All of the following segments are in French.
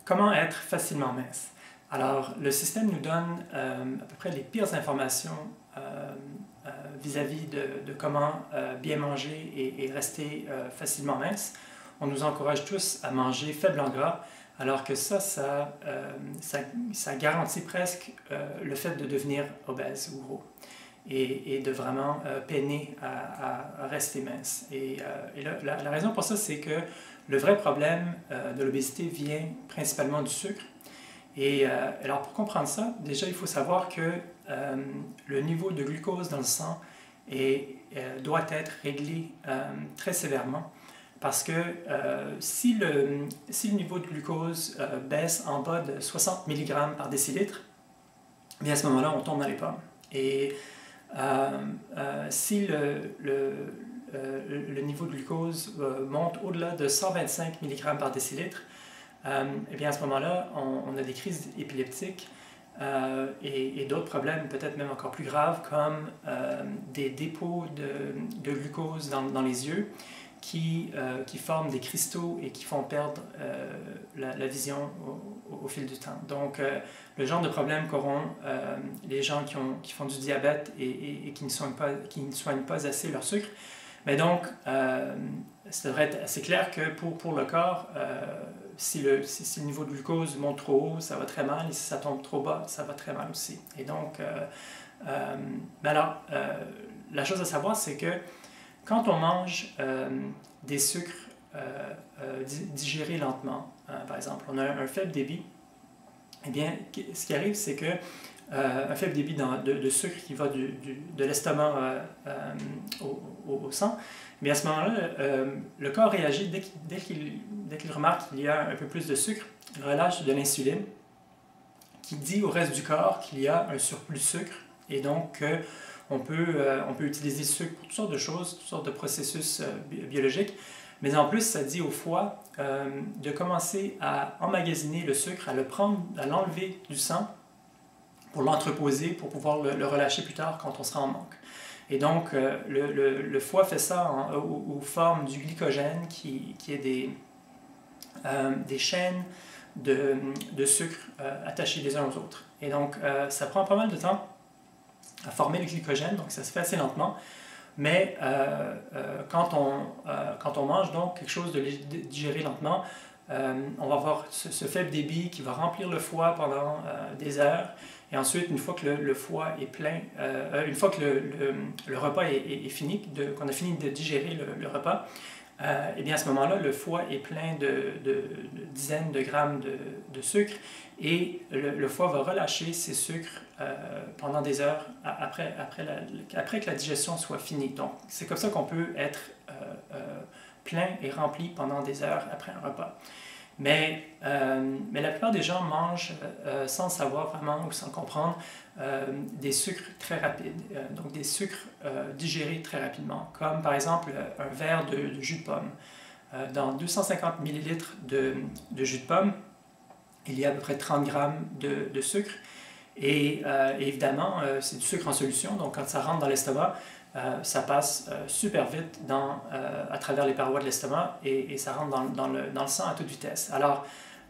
Comment être facilement mince? Alors, le système nous donne à peu près les pires informations vis-à-vis de comment bien manger et rester facilement mince. On nous encourage tous à manger faible en gras, alors que ça garantit presque le fait de devenir obèse ou gros et de vraiment peiner à rester mince. Et la raison pour ça, c'est que le vrai problème de l'obésité vient principalement du sucre. Et alors pour comprendre ça, déjà il faut savoir que le niveau de glucose dans le sang doit être réglé très sévèrement parce que si le niveau de glucose baisse en bas de 60 mg par décilitre, bien à ce moment-là on tombe dans les pommes. Et si le niveau de glucose monte au-delà de 125 mg par décilitre, et bien à ce moment-là, on a des crises épileptiques et d'autres problèmes peut-être même encore plus graves comme des dépôts de glucose dans les yeux qui forment des cristaux et qui font perdre la vision au fil du temps. Donc le genre de problème qu'auront les gens qui font du diabète et qui ne soignent pas assez leur sucre. Mais donc, ça devrait être assez clair que pour le corps, si le niveau de glucose monte trop haut, ça va très mal, et si ça tombe trop bas, ça va très mal aussi. Et donc, la chose à savoir, c'est que quand on mange des sucres digérés lentement, par exemple, on a un faible débit, eh bien, ce qui arrive, c'est que un faible débit de sucre qui va de l'estomac au sang, mais à ce moment-là, le corps réagit dès qu'il remarque qu'il y a un peu plus de sucre, il relâche de l'insuline qui dit au reste du corps qu'il y a un surplus de sucre et donc on peut utiliser le sucre pour toutes sortes de choses, toutes sortes de processus biologiques, mais en plus ça dit au foie de commencer à emmagasiner le sucre, à l'enlever du sang pour l'entreposer, pour pouvoir le relâcher plus tard quand on sera en manque. Et donc, le foie fait ça aux formes du glycogène, qui est des chaînes de sucre attachées les uns aux autres. Et donc, ça prend pas mal de temps à former le glycogène, donc ça se fait assez lentement. Mais quand on mange donc quelque chose de digéré lentement, on va avoir ce faible débit qui va remplir le foie pendant des heures. Et ensuite, une fois que le foie est plein, une fois que le repas est fini, qu'on a fini de digérer le repas, et bien à ce moment-là, le foie est plein de dizaines de grammes de sucre et le foie va relâcher ces sucres pendant des heures après que la digestion soit finie. Donc, c'est comme ça qu'on peut être plein et rempli pendant des heures après un repas. Mais la plupart des gens mangent sans savoir vraiment ou sans comprendre des sucres très rapides, donc des sucres digérés très rapidement, comme par exemple un verre de jus de pomme. Dans 250 ml de jus de pomme, il y a à peu près 30 grammes de sucre et évidemment c'est du sucre en solution, donc quand ça rentre dans l'estomac, ça passe super vite à travers les parois de l'estomac et ça rentre dans le sang à toute vitesse. Alors,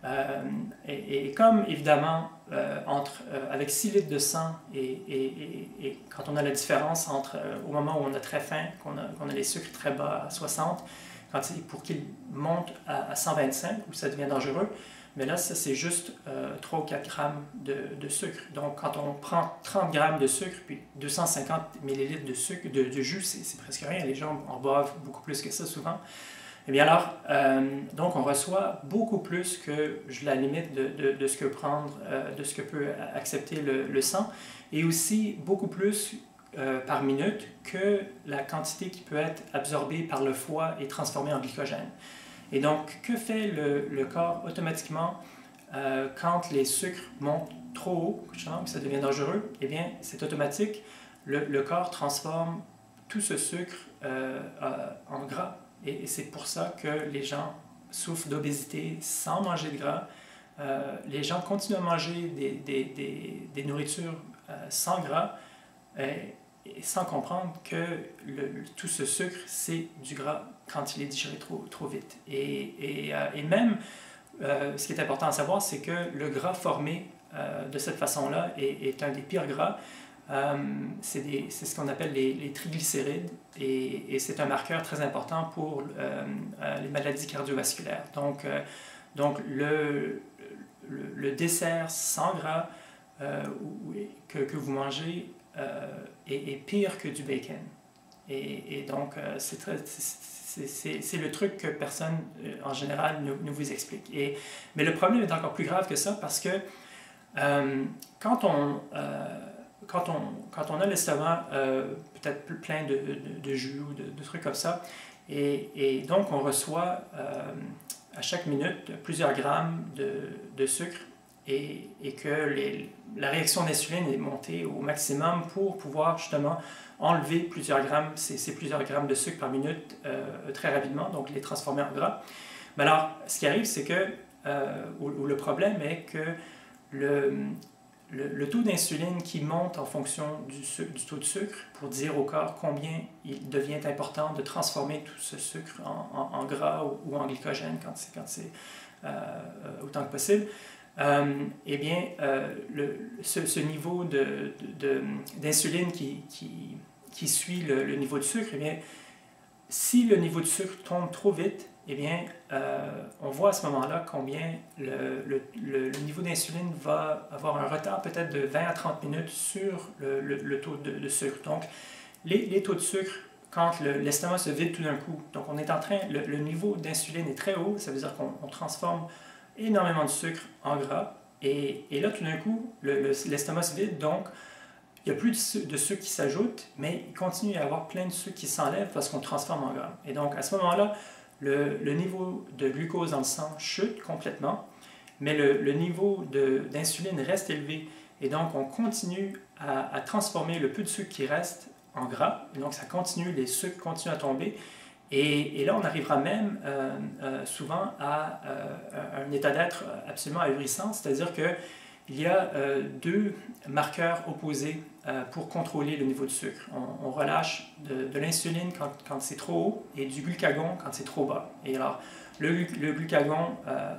et comme évidemment, avec 6 litres de sang et quand on a la différence entre au moment où on a très faim, qu'on a les sucres très bas à 60, pour qu'ils montent à 125, où ça devient dangereux, mais là, ça c'est juste 3 ou 4 grammes de sucre. Donc, quand on prend 30 grammes de sucre, puis 250 millilitres de sucre, de jus, c'est presque rien. Les gens en boivent beaucoup plus que ça souvent. Et bien alors, donc on reçoit beaucoup plus que la limite de ce que de ce que peut accepter le sang, et aussi beaucoup plus par minute que la quantité qui peut être absorbée par le foie et transformée en glycogène. Et donc, que fait le corps automatiquement quand les sucres montent trop haut, que ça devient dangereux? Eh bien, c'est automatique. Le corps transforme tout ce sucre en gras. Et c'est pour ça que les gens souffrent d'obésité sans manger de gras. Les gens continuent à manger des nourritures sans gras et sans comprendre que tout ce sucre, c'est du gras quand il est digéré trop vite. Et même ce qui est important à savoir, c'est que le gras formé de cette façon-là est un des pires gras. C'est ce qu'on appelle les triglycérides et c'est un marqueur très important pour les maladies cardiovasculaires. Donc le dessert sans gras que vous mangez est pire que du bacon. Et donc, c'est le truc que personne, en général, ne vous explique. Mais le problème est encore plus grave que ça parce que quand on a l'estomac peut-être plein de jus ou de trucs comme ça, et donc on reçoit à chaque minute plusieurs grammes de sucre et que la réaction d'insuline est montée au maximum pour pouvoir justement enlever plusieurs grammes, ces plusieurs grammes de sucre par minute très rapidement, donc les transformer en gras. Mais alors, ce qui arrive, c'est que, ou le problème est que le taux d'insuline qui monte en fonction du taux de sucre pour dire au corps combien il devient important de transformer tout ce sucre en gras ou en glycogène quand c'est autant que possible, eh bien, ce niveau d'insuline qui suit le niveau de sucre, eh bien, si le niveau de sucre tombe trop vite, eh bien, on voit à ce moment-là combien le niveau d'insuline va avoir un retard peut-être de 20 à 30 minutes sur le taux de sucre. Donc, les taux de sucre, quand l'estomac se vide tout d'un coup, donc on est en train, le niveau d'insuline est très haut, ça veut dire qu'on transforme énormément de sucre en gras, et là, tout d'un coup, l'estomac se vide, donc il n'y a plus de sucre qui s'ajoute, mais il continue à y avoir plein de sucre qui s'enlève parce qu'on transforme en gras. Et donc, à ce moment-là, le niveau de glucose dans le sang chute complètement, mais le niveau d'insuline reste élevé. Et donc, on continue à transformer le peu de sucre qui reste en gras. Et donc, ça continue, les sucres continuent à tomber. Et là, on arrivera même souvent à un état d'être absolument ahurissant, c'est-à-dire qu'il y a deux marqueurs opposés pour contrôler le niveau de sucre. On relâche de l'insuline quand c'est trop haut et du glucagon quand c'est trop bas. Et alors, le glucagon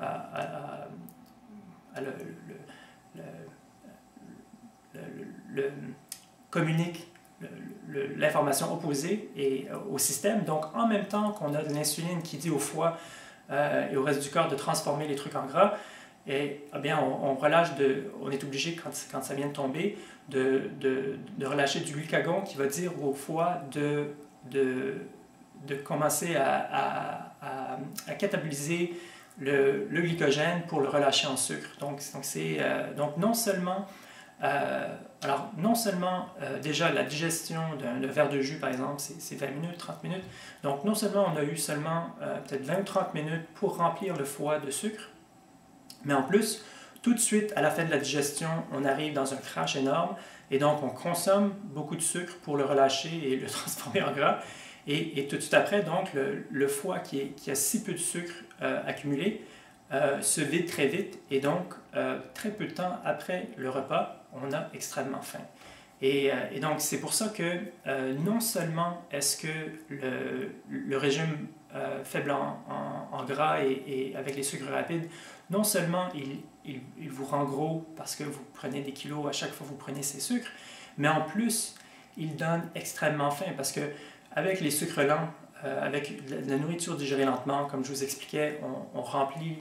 communique l'information opposée au système. Donc, en même temps qu'on a de l'insuline qui dit au foie et au reste du corps de transformer les trucs en gras, et eh bien, on est obligé, quand ça vient de tomber, de relâcher du glucagon qui va dire au foie de commencer à cataboliser le glycogène pour le relâcher en sucre. Donc non seulement déjà la digestion d'un verre de jus, par exemple, c'est 20 minutes, 30 minutes. Donc non seulement on a eu seulement peut-être 20 ou 30 minutes pour remplir le foie de sucre, mais en plus, tout de suite à la fin de la digestion, on arrive dans un crash énorme et donc on consomme beaucoup de sucre pour le relâcher et le transformer en gras. Et tout de suite après, donc, le foie qui a si peu de sucre accumulé se vide très vite et donc très peu de temps après le repas, on a extrêmement faim. Et donc c'est pour ça que non seulement est-ce que le régime faible en gras et avec les sucres rapides, non seulement il vous rend gros parce que vous prenez des kilos à chaque fois que vous prenez ces sucres, mais en plus il donne extrêmement faim parce que avec les sucres lents, avec la nourriture digérée lentement, comme je vous expliquais, on remplit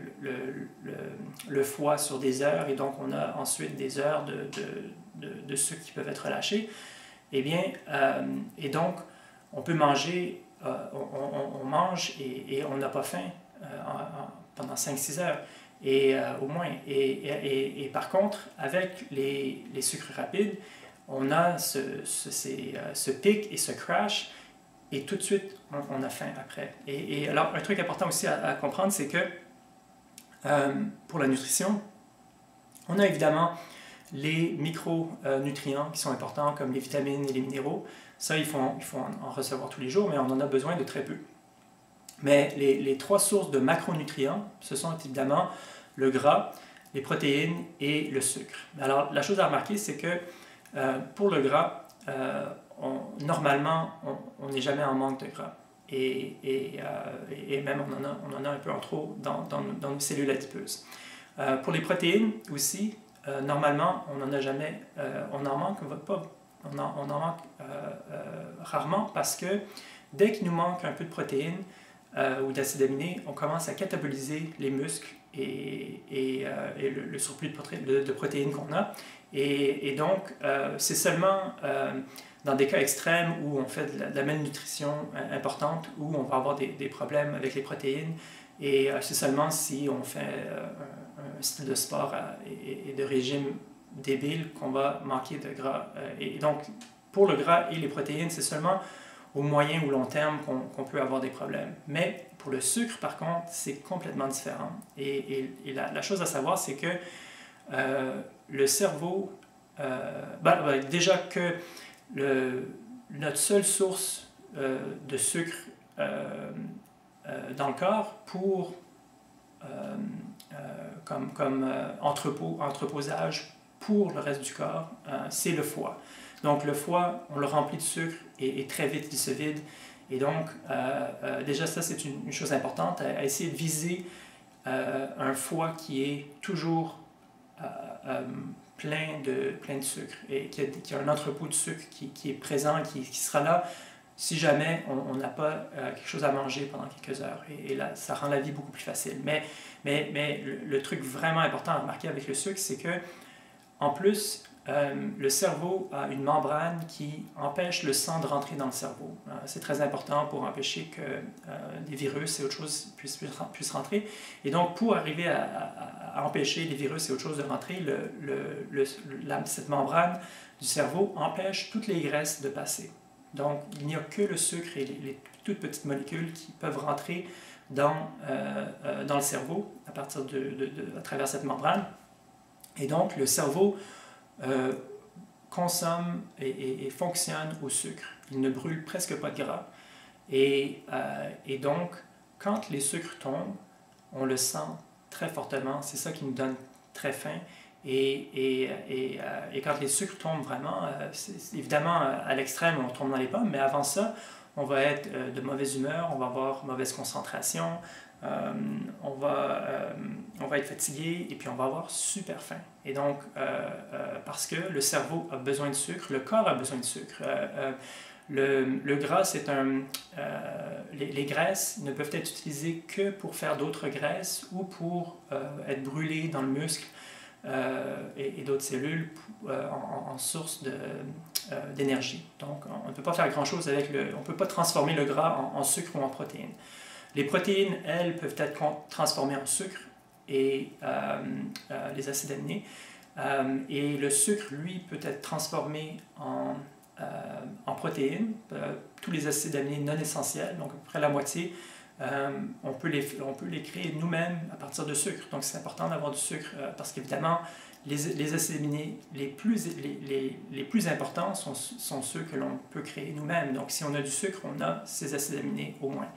le foie sur des heures et donc on a ensuite des heures de sucre qui peuvent être relâchés. Eh bien, et donc on peut manger, on mange et on n'a pas faim pendant 5-6 heures au moins. Et par contre, avec les sucres rapides, on a ce pic et ce crash, et tout de suite, on a faim après. Et alors, un truc important aussi à comprendre, c'est que pour la nutrition, on a évidemment les micronutriments qui sont importants, comme les vitamines et les minéraux. Ça, il faut en recevoir tous les jours, mais on en a besoin de très peu. Mais les trois sources de macronutriments, ce sont évidemment le gras, les protéines et le sucre. Alors, la chose à remarquer, c'est que pour le gras, normalement, on n'est jamais en manque de gras. et même on en a un peu en trop dans nos cellules adipeuses. Pour les protéines aussi, normalement, on n'en a jamais, on en manque pas, on en manque rarement parce que dès qu'il nous manque un peu de protéines ou d'acides aminés, on commence à cataboliser les muscles et le surplus de protéines qu'on a. Et donc, c'est seulement dans des cas extrêmes où on fait de la malnutrition importante, où on va avoir des problèmes avec les protéines. Et c'est seulement si on fait un style de sport et de régime débile qu'on va manquer de gras. Et donc, pour le gras et les protéines, c'est seulement au moyen ou long terme qu'on peut avoir des problèmes. Mais pour le sucre, par contre, c'est complètement différent. Et la chose à savoir, c'est que le cerveau, déjà que notre seule source de sucre dans le corps pour comme entreposage pour le reste du corps, c'est le foie. Donc le foie, on le remplit de sucre et très vite il se vide. Et donc, déjà ça c'est une chose importante, à essayer de viser un foie qui est toujours plein de sucre et qui a un entrepôt de sucre qui est présent, qui sera là si jamais on n'a pas quelque chose à manger pendant quelques heures. Et là, ça rend la vie beaucoup plus facile. Mais le truc vraiment important à remarquer avec le sucre, c'est que en plus, le cerveau a une membrane qui empêche le sang de rentrer dans le cerveau. C'est très important pour empêcher que des virus et autre chose puissent rentrer. Et donc, pour arriver à empêcher les virus et autre chose de rentrer, cette membrane du cerveau empêche toutes les graisses de passer. Donc, il n'y a que le sucre et les toutes petites molécules qui peuvent rentrer dans le cerveau à travers cette membrane. Et donc, le cerveau consomme et fonctionne au sucre. Il ne brûle presque pas de gras. Et donc, quand les sucres tombent, on le sent très fortement. C'est ça qui nous donne très faim. Et quand les sucres tombent vraiment, évidemment, à l'extrême, on tombe dans les pommes, mais avant ça, on va être de mauvaise humeur, on va avoir mauvaise concentration, on va être fatigué et puis on va avoir super faim. Et donc, parce que le cerveau a besoin de sucre, le corps a besoin de sucre. Le gras, c'est les graisses ne peuvent être utilisées que pour faire d'autres graisses ou pour être brûlées dans le muscle et d'autres cellules en source d'énergie. Donc, on ne peut pas faire grand-chose avec on ne peut pas transformer le gras en sucre ou en protéines. Les protéines, elles, peuvent être transformées en sucre et les acides aminés. Et le sucre, lui, peut être transformé en protéines. Tous les acides aminés non essentiels, donc à peu près la moitié, on peut les créer nous-mêmes à partir de sucre. Donc c'est important d'avoir du sucre parce qu'évidemment, les acides aminés les plus importants sont ceux que l'on peut créer nous-mêmes. Donc si on a du sucre, on a ces acides aminés au moins.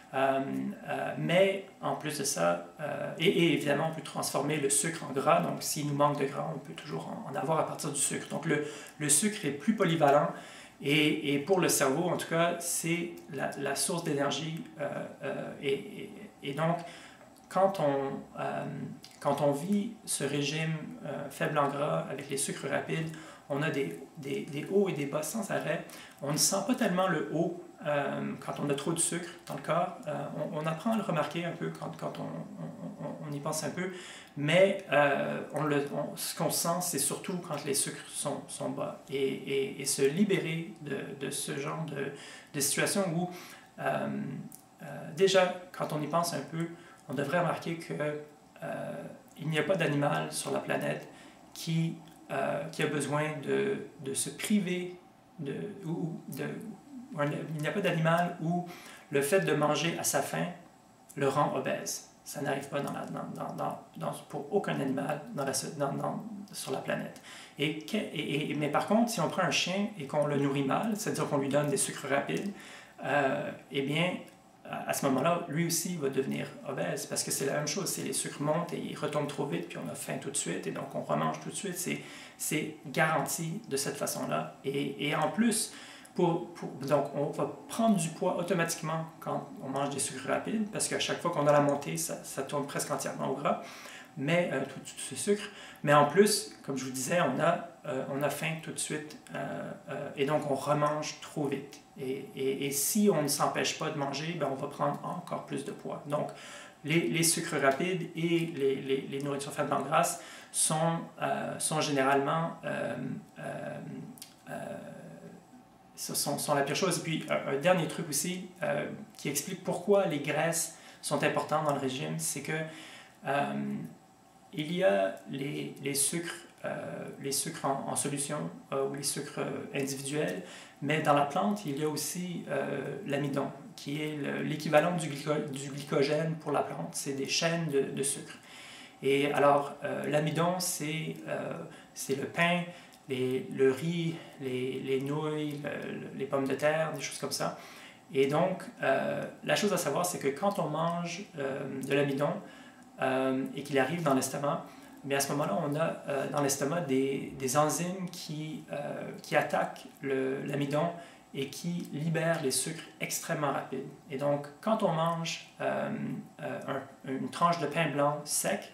Mais en plus de ça, et évidemment on peut transformer le sucre en gras, donc s'il nous manque de gras, on peut toujours en avoir à partir du sucre. Donc le sucre est plus polyvalent et pour le cerveau en tout cas, c'est la source d'énergie et donc quand on vit ce régime faible en gras avec les sucres rapides, on a des hauts et des bas sans arrêt. On ne sent pas tellement le haut quand on a trop de sucre dans le corps. On apprend à le remarquer un peu quand on y pense un peu, mais ce qu'on sent, c'est surtout quand les sucres sont bas. Et se libérer de ce genre de situation où, déjà, quand on y pense un peu, on devrait remarquer qu'il n'y a pas d'animal sur la planète qui a besoin de se priver il n'y a pas d'animal où le fait de manger à sa faim le rend obèse. Ça n'arrive pas pour aucun animal sur la planète. Mais par contre, si on prend un chien et qu'on le nourrit mal, c'est-à-dire qu'on lui donne des sucres rapides, eh bien, à ce moment-là, lui aussi va devenir obèse parce que c'est la même chose. C'est les sucres montent et ils retombent trop vite, puis on a faim tout de suite, et donc on remange tout de suite. C'est garanti de cette façon-là. Et en plus, donc, on va prendre du poids automatiquement quand on mange des sucres rapides, parce qu'à chaque fois qu'on a la montée, ça tourne presque entièrement au gras, mais tout ce sucre. Mais en plus, comme je vous disais, on a faim tout de suite, et donc on remange trop vite. Et si on ne s'empêche pas de manger, ben, on va prendre encore plus de poids. Donc, les sucres rapides et les nourritures faiblement grasses sont généralement sont la pire chose. Et puis, un dernier truc aussi qui explique pourquoi les graisses sont importantes dans le régime, c'est que il y a les sucres en solution ou les sucres individuels, mais dans la plante, il y a aussi l'amidon, qui est l'équivalent du glycogène pour la plante. C'est des chaînes de sucre. Et alors, l'amidon, c'est le pain, le riz, les nouilles, les pommes de terre, des choses comme ça. Et donc, la chose à savoir, c'est que quand on mange de l'amidon et qu'il arrive dans l'estomac, mais à ce moment-là, on a dans l'estomac des enzymes qui attaquent l'amidon et qui libèrent les sucres extrêmement rapides. Et donc, quand on mange une tranche de pain blanc sec,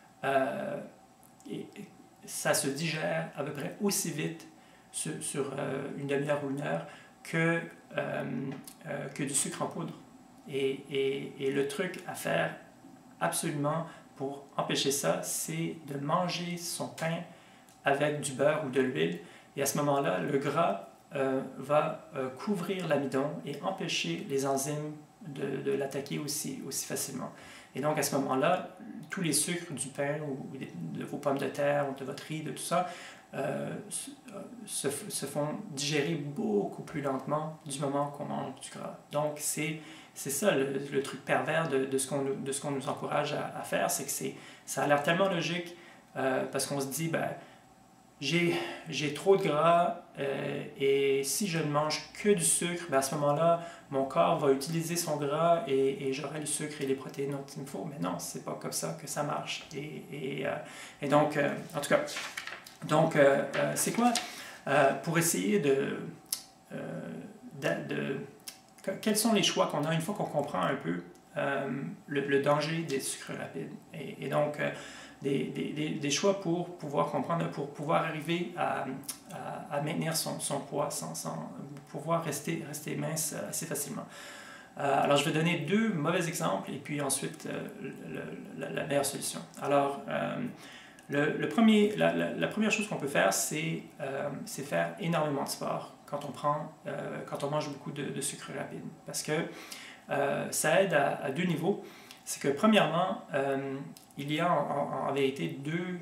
ça se digère à peu près aussi vite sur une demi-heure ou une heure que du sucre en poudre. Et le truc à faire absolument pour empêcher ça, c'est de manger son pain avec du beurre ou de l'huile. Et à ce moment-là, le gras va couvrir l'amidon et empêcher les enzymes de l'attaquer aussi facilement. Et donc, à ce moment-là, tous les sucres du pain ou de vos pommes de terre ou de votre riz, de tout ça, se font digérer beaucoup plus lentement du moment qu'on mange du gras. Donc, c'est ça le truc pervers de ce qu'on nous encourage à faire, c'est que ça a l'air tellement logique parce qu'on se dit, ben, j'ai trop de gras et si je ne mange que du sucre, ben à ce moment-là, mon corps va utiliser son gras et j'aurai le sucre et les protéines dont il me faut. Mais non, c'est pas comme ça que ça marche. Et donc, en tout cas, donc, c'est quoi pour essayer quels sont les choix qu'on a une fois qu'on comprend un peu le danger des sucres rapides? Et donc, des choix pour pouvoir comprendre, pour pouvoir arriver à maintenir son poids sans pouvoir rester mince assez facilement. Alors, je vais donner deux mauvais exemples et puis ensuite la meilleure solution. Alors, la première chose qu'on peut faire, c'est faire énormément de sport quand on mange beaucoup de sucre rapide. Parce que ça aide à deux niveaux. C'est que premièrement, il y a en vérité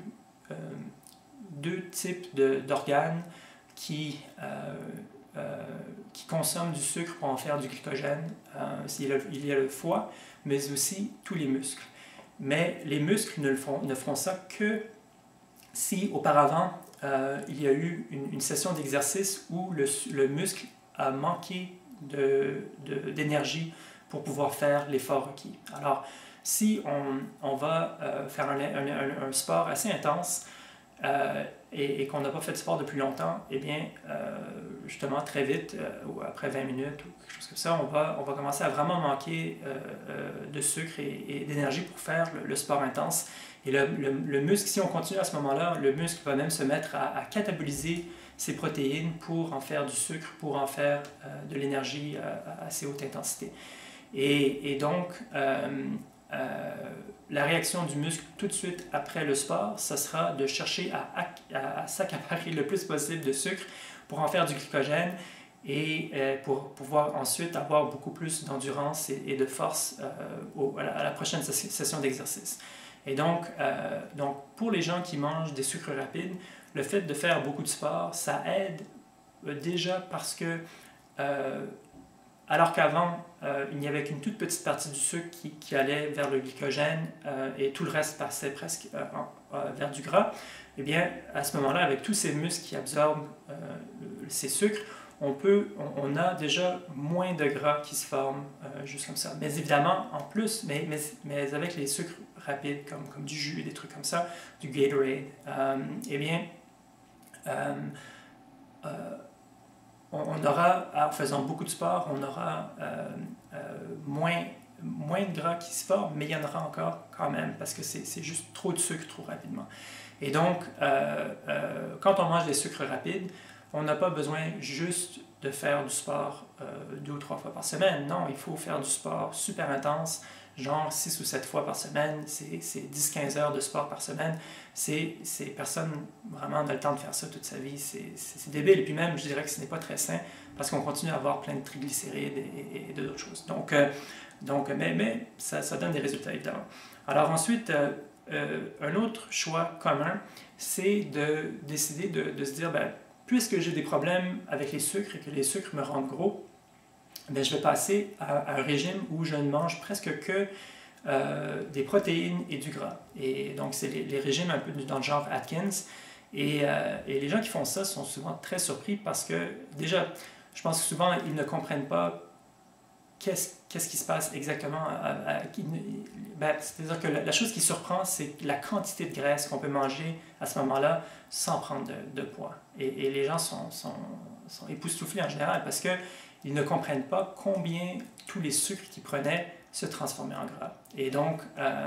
deux types d'organes qui consomment du sucre pour en faire du glycogène. Il y a le foie, mais aussi tous les muscles. Mais les muscles ne feront ça que si auparavant il y a eu une session d'exercice où le muscle a manqué d'énergie pour pouvoir faire l'effort requis. Alors, si on va faire un sport assez intense et qu'on n'a pas fait de sport depuis longtemps, eh bien, justement, très vite, ou après 20 minutes ou quelque chose comme ça, on va commencer à vraiment manquer de sucre et d'énergie pour faire le sport intense. Et le muscle, si on continue à ce moment-là, le muscle va même se mettre à cataboliser ces protéines pour en faire du sucre, pour en faire de l'énergie à assez haute intensité. Et donc, la réaction du muscle tout de suite après le sport, ça sera de chercher à s'accaparer le plus possible de sucre pour en faire du glycogène et pour pouvoir ensuite avoir beaucoup plus d'endurance et de force à la prochaine session d'exercice. Et donc, pour les gens qui mangent des sucres rapides, le fait de faire beaucoup de sport, ça aide déjà parce que alors qu'avant, il n'y avait qu'une toute petite partie du sucre qui allait vers le glycogène et tout le reste passait presque vers du gras, eh bien, à ce moment-là, avec tous ces muscles qui absorbent ces sucres, on a déjà moins de gras qui se forment juste comme ça. Mais évidemment, en plus, mais avec les sucres rapides comme du jus, des trucs comme ça, du Gatorade, eh bien, on aura, en faisant beaucoup de sport, on aura moins de gras qui se forment, mais il y en aura encore quand même, parce que c'est juste trop de sucre trop rapidement. Et donc, quand on mange des sucres rapides, on n'a pas besoin juste de faire du sport 2 ou 3 fois par semaine. Non, il faut faire du sport super intense, genre 6 ou 7 fois par semaine, c'est 10-15 heures de sport par semaine. Personne vraiment n'a le temps de faire ça toute sa vie, c'est débile. Et puis même, je dirais que ce n'est pas très sain, parce qu'on continue à avoir plein de triglycérides et d'autres choses. Mais ça donne des résultats, évidemment. Alors ensuite, un autre choix commun, c'est de décider de se dire, ben, puisque j'ai des problèmes avec les sucres et que les sucres me rendent gros, ben, je vais passer à un régime où je ne mange presque que des protéines et du gras. Et donc, c'est les régimes un peu dans le genre Atkins. Et les gens qui font ça sont souvent très surpris parce que, déjà, je pense que souvent, ils ne comprennent pas qu'est-ce qui se passe exactement. C'est-à-dire que la chose qui surprend, c'est la quantité de graisse qu'on peut manger à ce moment-là sans prendre de poids. Et les gens sont époustouflés en général parce qu'ils ne comprennent pas combien tous les sucres qu'ils prenaient se transformaient en gras. Et donc,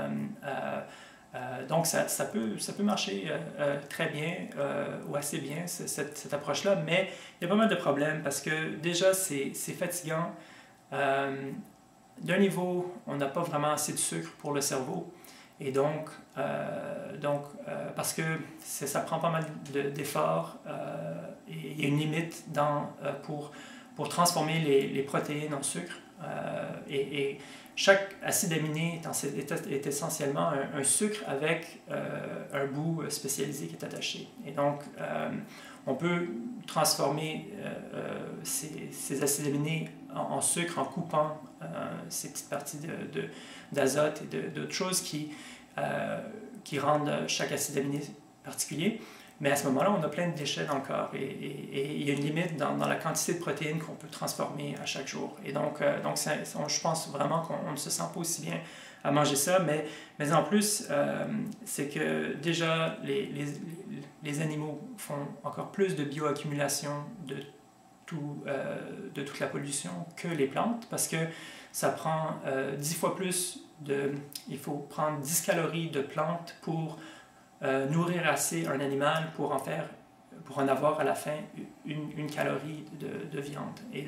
ça peut marcher très bien ou assez bien, cette approche-là, mais il y a pas mal de problèmes parce que déjà, c'est fatigant. D'un niveau, on n'a pas vraiment assez de sucre pour le cerveau. Et donc parce que ça prend pas mal d'efforts et il y a une limite pour transformer les protéines en sucre. Et chaque acide aminé est essentiellement un sucre avec un bout spécialisé qui est attaché. Et donc, on peut transformer ces acides aminés en sucre en coupant ces petites parties d'azote et d'autres choses qui rendent chaque acide aminé particulier. Mais à ce moment-là, on a plein de déchets dans le corps et il y a une limite dans la quantité de protéines qu'on peut transformer à chaque jour. Et donc je pense vraiment qu'on ne se sent pas aussi bien à manger ça, mais en plus, c'est que déjà, les animaux font encore plus de bioaccumulation de toute la pollution que les plantes, parce que ça prend 10 fois plus il faut prendre 10 calories de plantes pour nourrir assez un animal pour en avoir à la fin une calorie de viande. Et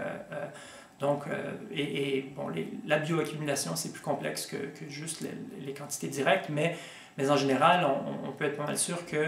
la bioaccumulation, c'est plus complexe que juste les quantités directes, mais en général, on peut être pas mal sûr que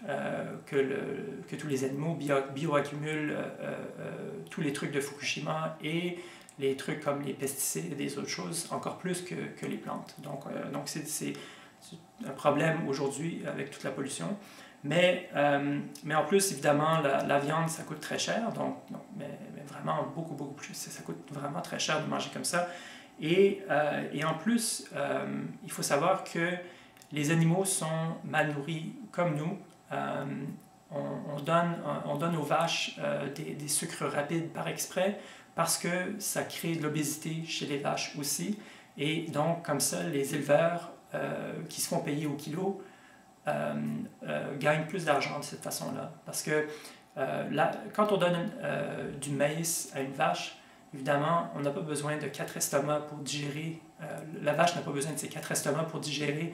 tous les animaux bioaccumulent tous les trucs de Fukushima et les trucs comme les pesticides et des autres choses encore plus que les plantes. Donc c'est un problème aujourd'hui avec toute la pollution. Mais en plus, évidemment, la viande, ça coûte très cher, mais vraiment beaucoup, beaucoup plus. Ça coûte vraiment très cher de manger comme ça. Et en plus, il faut savoir que les animaux sont mal nourris comme nous. On donne aux vaches des sucres rapides par exprès parce que ça crée de l'obésité chez les vaches aussi. Et donc, comme ça, les éleveurs qui se font payer au kilo gagnent plus d'argent de cette façon-là. Parce que quand on donne du maïs à une vache, évidemment, on n'a pas besoin de 4 estomacs pour digérer. La vache n'a pas besoin de ces 4 estomacs pour digérer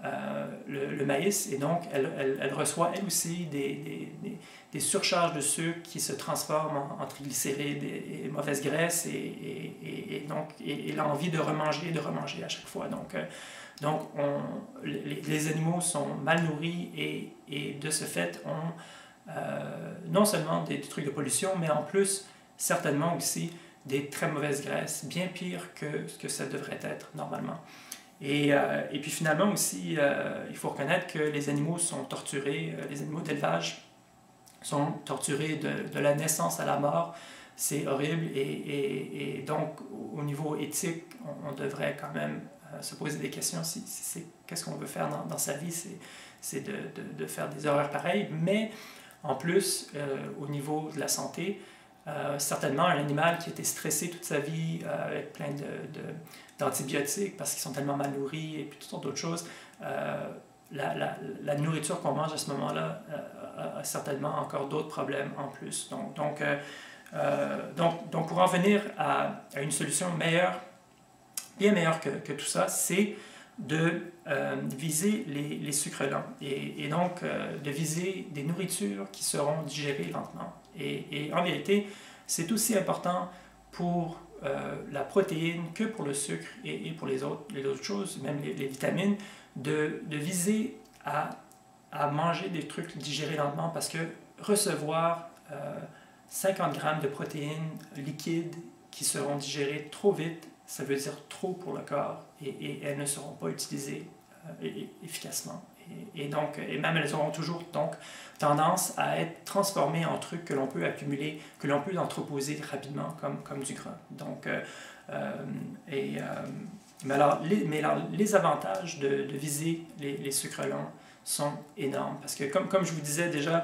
le maïs, et donc elle reçoit elle aussi des surcharges de sucre qui se transforment en triglycérides et mauvaises graisses, et donc elle a envie de remanger à chaque fois. Donc les animaux sont mal nourris et de ce fait ont non seulement des trucs de pollution, mais en plus certainement aussi des très mauvaises graisses, bien pires que ce que ça devrait être normalement. Et puis finalement aussi, il faut reconnaître que les animaux sont torturés, les animaux d'élevage sont torturés de la naissance à la mort. C'est horrible et donc au niveau éthique, on devrait quand même se poser des questions. Qu'est-ce qu'on veut faire dans sa vie, c'est de faire des erreurs pareilles. Mais en plus, au niveau de la santé, certainement un animal qui a été stressé toute sa vie avec plein d'antibiotiques parce qu'ils sont tellement mal nourris et puis toutes sortes d'autres choses, la nourriture qu'on mange à ce moment-là a certainement encore d'autres problèmes en plus. Donc pour en venir à une solution meilleure, bien meilleure que tout ça, c'est de viser les sucres lents et donc de viser des nourritures qui seront digérées lentement. Et en vérité, c'est aussi important pour la protéine que pour le sucre et pour les autres choses, même les vitamines, de viser à manger des trucs digérés lentement parce que recevoir 50 grammes de protéines liquides qui seront digérées trop vite, ça veut dire trop pour le corps et elles ne seront pas utilisées efficacement. Et même elles auront toujours donc tendance à être transformées en trucs que l'on peut accumuler, que l'on peut entreposer rapidement comme du gras. Mais alors, les avantages de viser les sucres lents sont énormes parce que comme je vous disais déjà,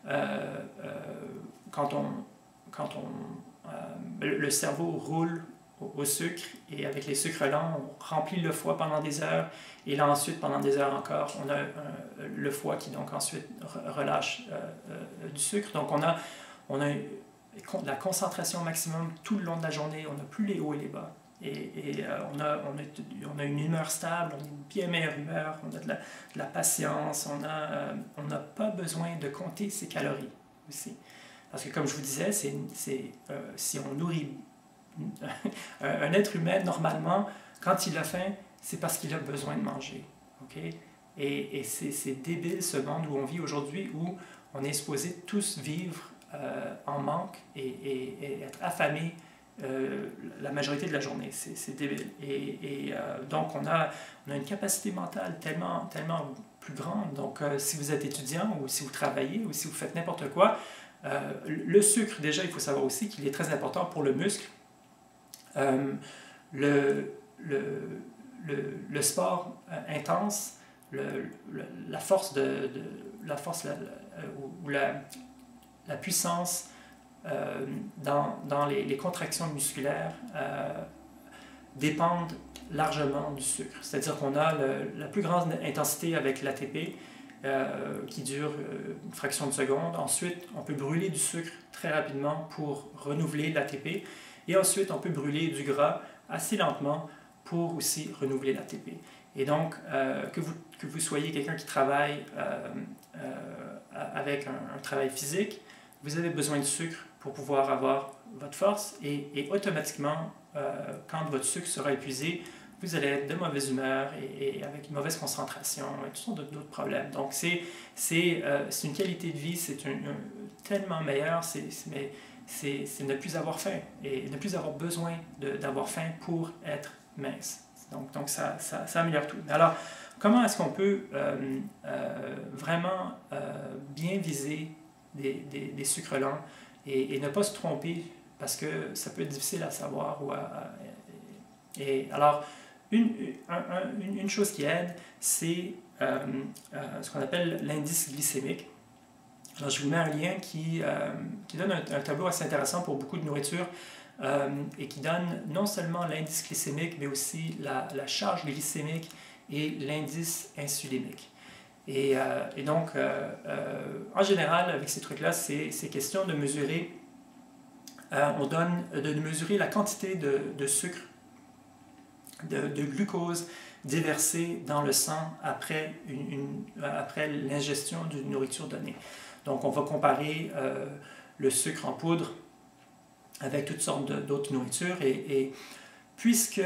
le cerveau roule au sucre et avec les sucres lents, on remplit le foie pendant des heures et là ensuite pendant des heures encore, on a le foie qui donc ensuite relâche du sucre. Donc on a la concentration maximum tout le long de la journée, on n'a plus les hauts et les bas. On a une humeur stable, on a une bien meilleure humeur, on a de la patience, on n'a pas besoin de compter ses calories aussi. Parce que comme je vous disais, si on nourrit un être humain, normalement, quand il a faim, c'est parce qu'il a besoin de manger. Okay? Et c'est débile ce monde où on vit aujourd'hui, où on est supposé tous vivre en manque et être affamés la majorité de la journée. C'est débile. Donc, on a une capacité mentale tellement plus grande. Donc, si vous êtes étudiant ou si vous travaillez ou si vous faites n'importe quoi, le sucre, déjà, il faut savoir aussi qu'il est très important pour le muscle. Le sport intense, la force, ou la puissance dans les contractions musculaires dépendent largement du sucre. C'est-à-dire qu'on a la plus grande intensité avec l'ATP qui dure une fraction de seconde. Ensuite, on peut brûler du sucre très rapidement pour renouveler l'ATP. Et ensuite, on peut brûler du gras assez lentement pour aussi renouveler l'ATP. Et donc, que vous soyez quelqu'un qui travaille avec un travail physique, vous avez besoin de sucre pour pouvoir avoir votre force et automatiquement, quand votre sucre sera épuisé, vous allez être de mauvaise humeur et avec une mauvaise concentration et toutes sortes d'autres problèmes. Donc, c'est une qualité de vie, c'est tellement meilleur, c'est ne plus avoir faim et ne plus avoir besoin d'avoir faim pour être mince. Donc ça améliore tout. Alors, comment est-ce qu'on peut vraiment bien viser des sucres lents et ne pas se tromper parce que ça peut être difficile à savoir. Alors, une chose qui aide, c'est ce qu'on appelle l'indice glycémique. Alors, je vous mets un lien qui donne un tableau assez intéressant pour beaucoup de nourriture et qui donne non seulement l'indice glycémique, mais aussi la charge glycémique et l'indice insulinique. Et donc, en général, avec ces trucs-là, c'est question de mesurer, de mesurer la quantité de sucre, de glucose déversé dans le sang après l'ingestion d'une nourriture donnée. Donc, on va comparer le sucre en poudre avec toutes sortes d'autres nourritures. Et puisque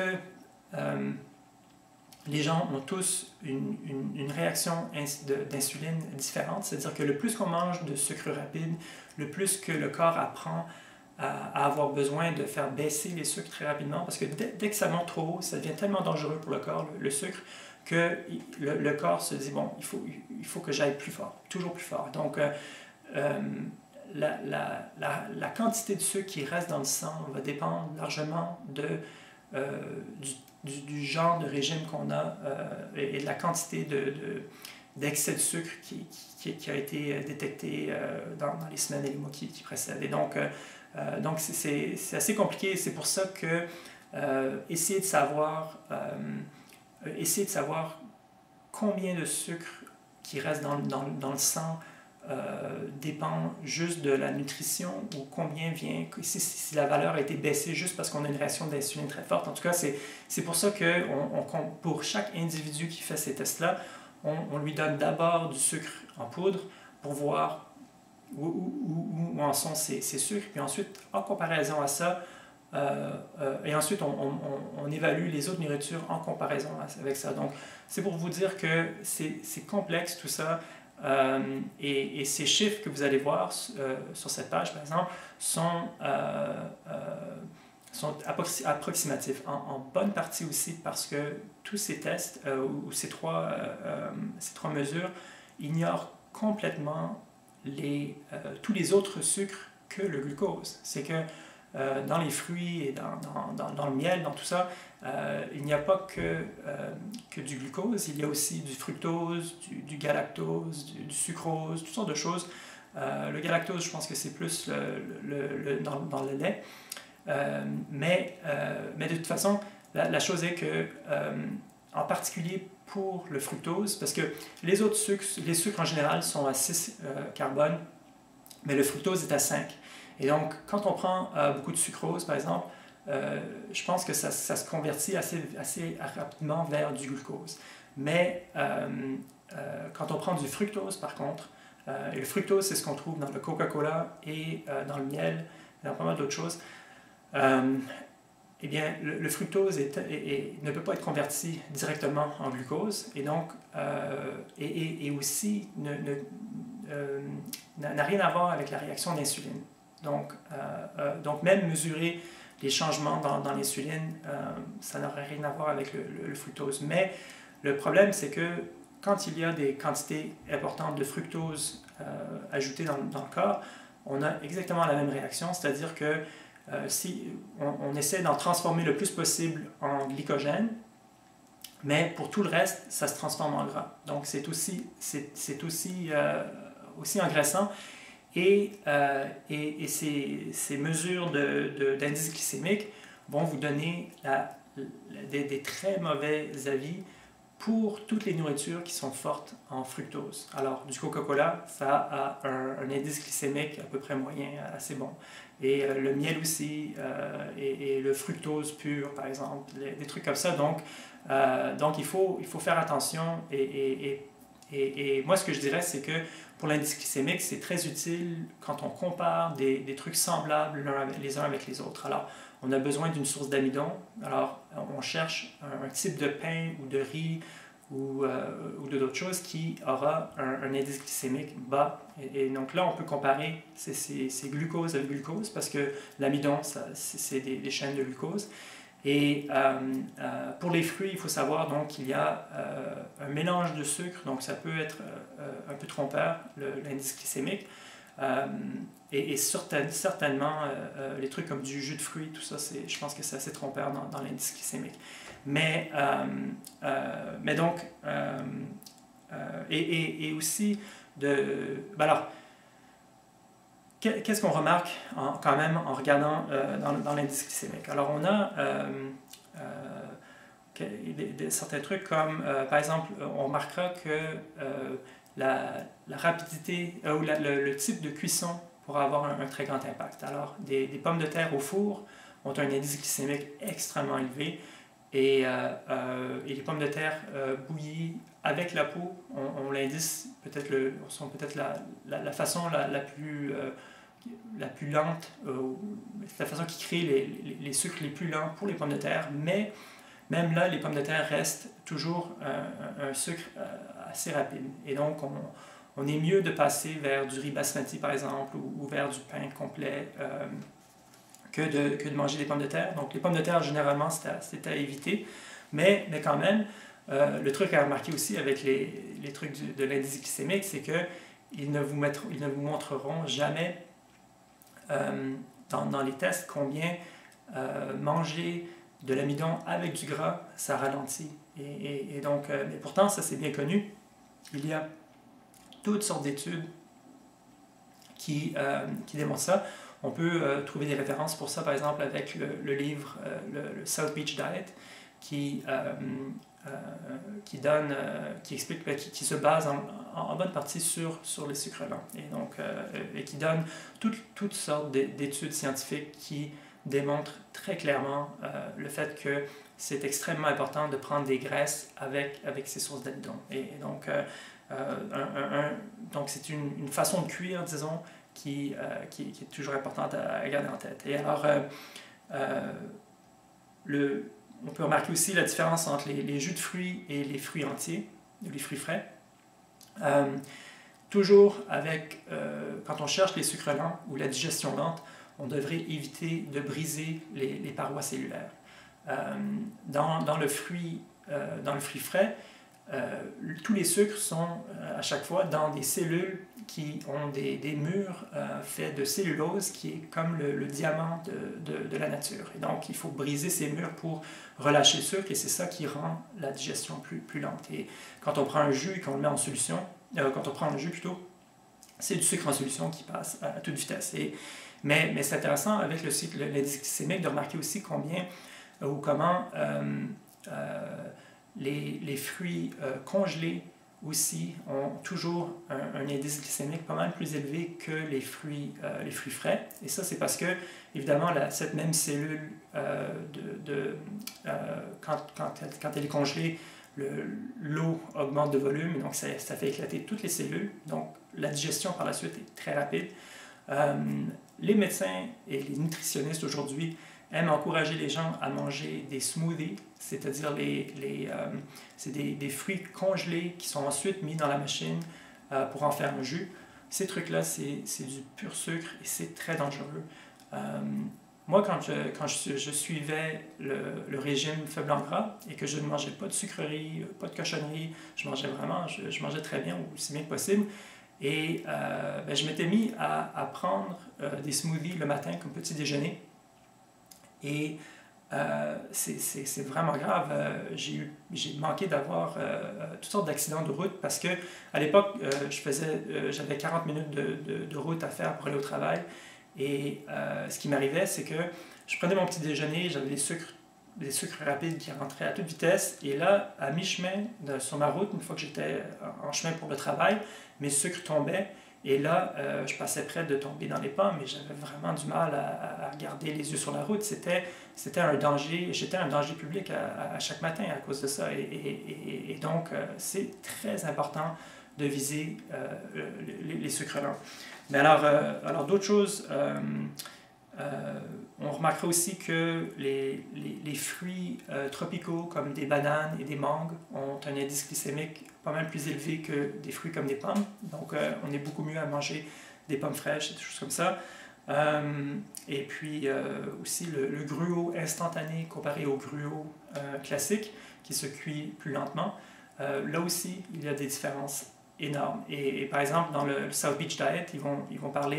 les gens ont tous une réaction d'insuline différente, c'est-à-dire que le plus qu'on mange de sucre rapide, le plus que le corps apprend à avoir besoin de faire baisser les sucres très rapidement, parce que dès que ça monte trop haut, ça devient tellement dangereux pour le corps, le sucre, que le corps se dit, bon, il faut que j'aille plus fort, toujours plus fort. Donc, la quantité de sucre qui reste dans le sang va dépendre largement du genre de régime qu'on a et de la quantité d'excès de sucre qui a été détecté dans les semaines et les mois qui précèdent. Et donc c'est assez compliqué. C'est pour ça que essayer de savoir combien de sucre qui reste dans le sang dépend juste de la nutrition ou combien vient, si la valeur a été baissée juste parce qu'on a une réaction d'insuline très forte. En tout cas, c'est pour ça que pour chaque individu qui fait ces tests-là, on lui donne d'abord du sucre en poudre pour voir où en sont ces sucres, puis ensuite, en comparaison à ça, et ensuite on évalue les autres nourritures en comparaison avec ça. Donc, c'est pour vous dire que c'est complexe tout ça. Et ces chiffres que vous allez voir sur cette page, par exemple, sont approximatifs, en bonne partie aussi parce que tous ces tests ou ces trois mesures ignorent complètement tous les autres sucres que le glucose. C'est que dans les fruits et dans le miel, dans tout ça, il n'y a pas que du glucose, il y a aussi du fructose, du galactose, du sucrose, toutes sortes de choses. Le galactose, je pense que c'est plus dans le lait. Mais de toute façon, la chose est que, en particulier pour le fructose, parce que les autres sucres, les sucres en général sont à 6 carbone, mais le fructose est à 5. Et donc, quand on prend beaucoup de sucrose, par exemple, je pense que ça se convertit assez rapidement vers du glucose. Mais quand on prend du fructose, par contre, et le fructose, c'est ce qu'on trouve dans le Coca-Cola et dans le miel, et dans pas mal d'autres choses, eh bien, le fructose ne peut pas être converti directement en glucose, et donc, et aussi n'a rien à voir avec la réaction d'insuline. Donc, même mesurer les changements dans l'insuline, ça n'aurait rien à voir avec le fructose. Mais le problème, c'est que quand il y a des quantités importantes de fructose ajoutées dans le corps, on a exactement la même réaction, c'est-à-dire que si on essaie d'en transformer le plus possible en glycogène, mais pour tout le reste, ça se transforme en gras. Donc, c'est aussi engraissant. Et ces mesures d'indice glycémique vont vous donner des très mauvais avis pour toutes les nourritures qui sont fortes en fructose. Alors, du Coca-Cola, ça a un indice glycémique à peu près moyen, assez bon. Et le miel aussi, et le fructose pur, par exemple, des trucs comme ça. Donc il faut faire attention. Et moi, ce que je dirais, c'est que pour l'indice glycémique, c'est très utile quand on compare des trucs semblables les uns avec les autres. Alors, on a besoin d'une source d'amidon. Alors, on cherche un type de pain ou de riz ou d'autres choses qui aura un indice glycémique bas. Et donc là, on peut comparer ces glucose avec glucose parce que l'amidon, c'est des chaînes de glucose. Et pour les fruits, il faut savoir donc qu'il y a un mélange de sucre, donc ça peut être un peu trompeur, l'indice glycémique. Et certainement, les trucs comme du jus de fruits, tout ça, je pense que c'est assez trompeur dans l'indice glycémique. Mais donc, et aussi alors, qu'est-ce qu'on remarque quand même en regardant dans l'indice glycémique? Alors, on a certains trucs comme, par exemple, on remarquera que la rapidité ou le type de cuisson pourra avoir un très grand impact. Alors, des pommes de terre au four ont un indice glycémique extrêmement élevé et les pommes de terre bouillies avec la peau ont l'indice sont peut-être la façon la plus lente, c'est la façon qui crée les sucres les plus lents pour les pommes de terre, mais même là, les pommes de terre restent toujours un sucre assez rapide. Et donc, on est mieux de passer vers du riz basmati, par exemple, ou vers du pain complet que de manger des pommes de terre. Donc, les pommes de terre, généralement, c'est à éviter. Mais quand même, le truc à remarquer aussi avec les trucs de l'indice glycémique, c'est qu'ils ne vous montreront jamais dans les tests combien manger de l'amidon avec du gras, ça ralentit. Et donc, mais pourtant, ça c'est bien connu. Il y a toutes sortes d'études qui démontrent ça. On peut trouver des références pour ça, par exemple, avec le livre le South Beach Diet, qui qui explique, qui se base en bonne partie sur les sucres lents. Et donc, et qui donne toutes sortes d'études scientifiques qui démontrent très clairement le fait que c'est extrêmement important de prendre des graisses avec ces sources d'amidon. Et donc, donc c'est une façon de cuire, disons, qui est toujours importante à garder en tête. Et alors, on peut remarquer aussi la différence entre les jus de fruits et les fruits entiers, les fruits frais. Toujours quand on cherche les sucres lents ou la digestion lente, on devrait éviter de briser les parois cellulaires. Dans le fruit frais, tous les sucres sont à chaque fois dans des cellules qui ont des murs faits de cellulose qui est comme le diamant de la nature. Et donc, il faut briser ces murs pour relâcher le sucre et c'est ça qui rend la digestion plus lente. Et quand on prend un jus et qu'on le met en solution, quand on prend un jus plutôt, c'est du sucre en solution qui passe à toute vitesse. Mais c'est intéressant avec l'indice glycémique de remarquer aussi combien ou comment les fruits congelés aussi ont toujours un indice glycémique pas mal plus élevé que les fruits frais. Et ça, c'est parce que, évidemment, cette même cellule, quand elle est congelée, l'eau augmente de volume, et donc ça fait éclater toutes les cellules. Donc, la digestion par la suite est très rapide. Les médecins et les nutritionnistes aujourd'hui aiment encourager les gens à manger des smoothies, c'est-à-dire c'est des fruits congelés qui sont ensuite mis dans la machine pour en faire un jus. Ces trucs-là, c'est du pur sucre et c'est très dangereux. Moi, quand je suivais le régime faible en gras et que je ne mangeais pas de sucreries, pas de cochonneries, je mangeais très bien, aussi bien que possible. Et je m'étais mis à prendre des smoothies le matin comme petit déjeuner. Et c'est vraiment grave. J'ai manqué d'avoir toutes sortes d'accidents de route parce que à l'époque, j'avais 40 minutes de route à faire pour aller au travail. Et ce qui m'arrivait, c'est que je prenais mon petit déjeuner, j'avais des sucres rapides qui rentraient à toute vitesse. Et là, à mi-chemin sur ma route, une fois que j'étais en chemin pour le travail, mes sucres tombaient. Et là, je passais près de tomber dans les pommes, mais j'avais vraiment du mal à garder les yeux sur la route. C'était un danger, j'étais un danger public à chaque matin à cause de ça. Et donc, c'est très important de viser les sucres lents. Mais alors d'autres choses, on remarquera aussi que les fruits tropicaux comme des bananes et des mangues ont un indice glycémique pas mal plus élevé que des fruits comme des pommes. Donc on est beaucoup mieux à manger des pommes fraîches et des choses comme ça. Et puis aussi le gruau instantané comparé au gruau classique qui se cuit plus lentement. Là aussi, il y a des différences énormes. Et par exemple, dans le South Beach Diet, ils parlent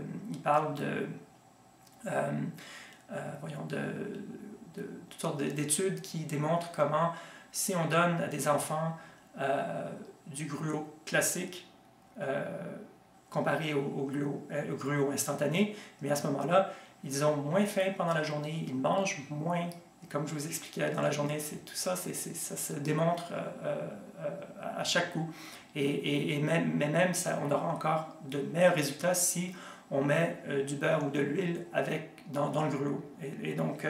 de toutes sortes d'études qui démontrent comment, si on donne à des enfants du gruau classique comparé au gruau instantané, mais à ce moment-là, ils ont moins faim pendant la journée, ils mangent moins. Et comme je vous expliquais dans la journée, tout ça, ça se démontre à chaque coup. Mais même, on aura encore de meilleurs résultats si on met du beurre ou de l'huile dans le gruau. Et donc,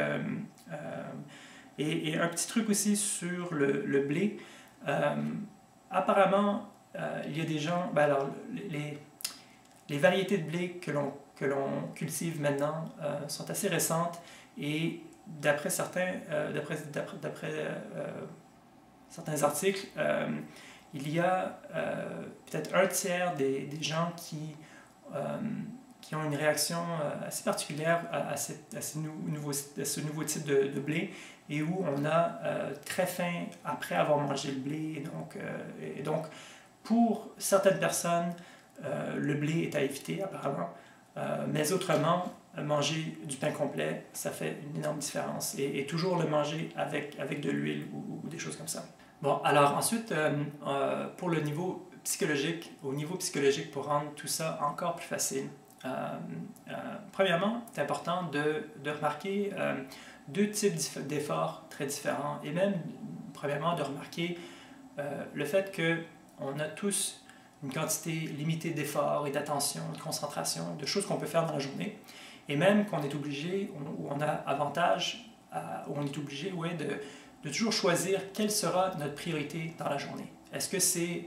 et un petit truc aussi sur le blé. Apparemment, il y a des gens... alors, les variétés de blé que l'on cultive maintenant sont assez récentes et d'après certains articles, il y a peut-être un tiers des gens qui ont une réaction assez particulière à ce nouveau type de blé et où on a très faim après avoir mangé le blé. Et donc pour certaines personnes, le blé est à éviter apparemment, mais autrement, manger du pain complet, ça fait une énorme différence et toujours le manger avec de l'huile ou des choses comme ça. Bon, alors ensuite, pour le niveau psychologique, pour rendre tout ça encore plus facile, premièrement, c'est important de remarquer deux types d'efforts très différents et même premièrement de remarquer le fait qu'on a tous une quantité limitée d'efforts et d'attention, de concentration, de choses qu'on peut faire dans la journée, et même qu'on est obligé, ou on a avantage, où on est obligé de toujours choisir quelle sera notre priorité dans la journée. Est-ce que c'est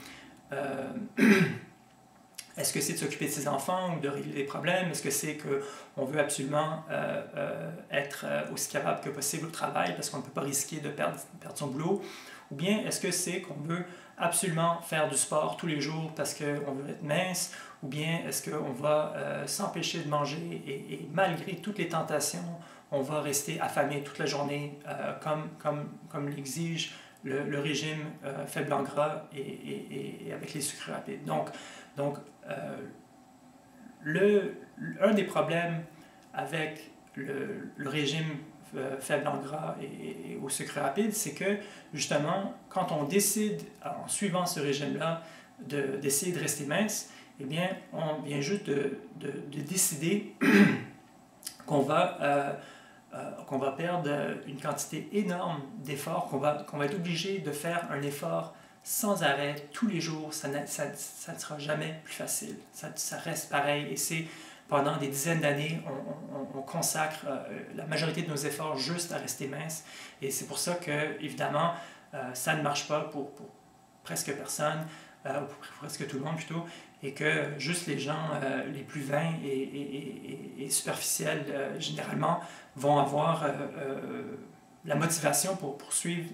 est-ce que c'est de s'occuper de ses enfants ou de régler des problèmes? Est-ce que c'est qu'on veut absolument être aussi capable que possible au travail parce qu'on ne peut pas risquer de perdre son boulot? Ou bien est-ce que c'est qu'on veut absolument faire du sport tous les jours parce qu'on veut être mince? Ou bien est-ce qu'on va s'empêcher de manger et malgré toutes les tentations, on va rester affamé toute la journée comme l'exige le régime faible en gras et avec les sucres rapides. Donc un des problèmes avec le régime faible en gras et au sucre rapide, c'est que justement, quand on décide, en suivant ce régime-là, d'essayer de rester mince, eh bien, on vient juste de décider qu'on va perdre une quantité énorme d'efforts, qu'on va être obligé de faire un effort sans arrêt, tous les jours. Ça ne sera jamais plus facile. Ça reste pareil. Et c'est pendant des dizaines d'années, on consacre la majorité de nos efforts juste à rester mince. Et c'est pour ça que, évidemment, ça ne marche pas pour presque personne, ou pour presque tout le monde plutôt, et que juste les gens les plus vains et superficiels, généralement, vont avoir la motivation pour poursuivre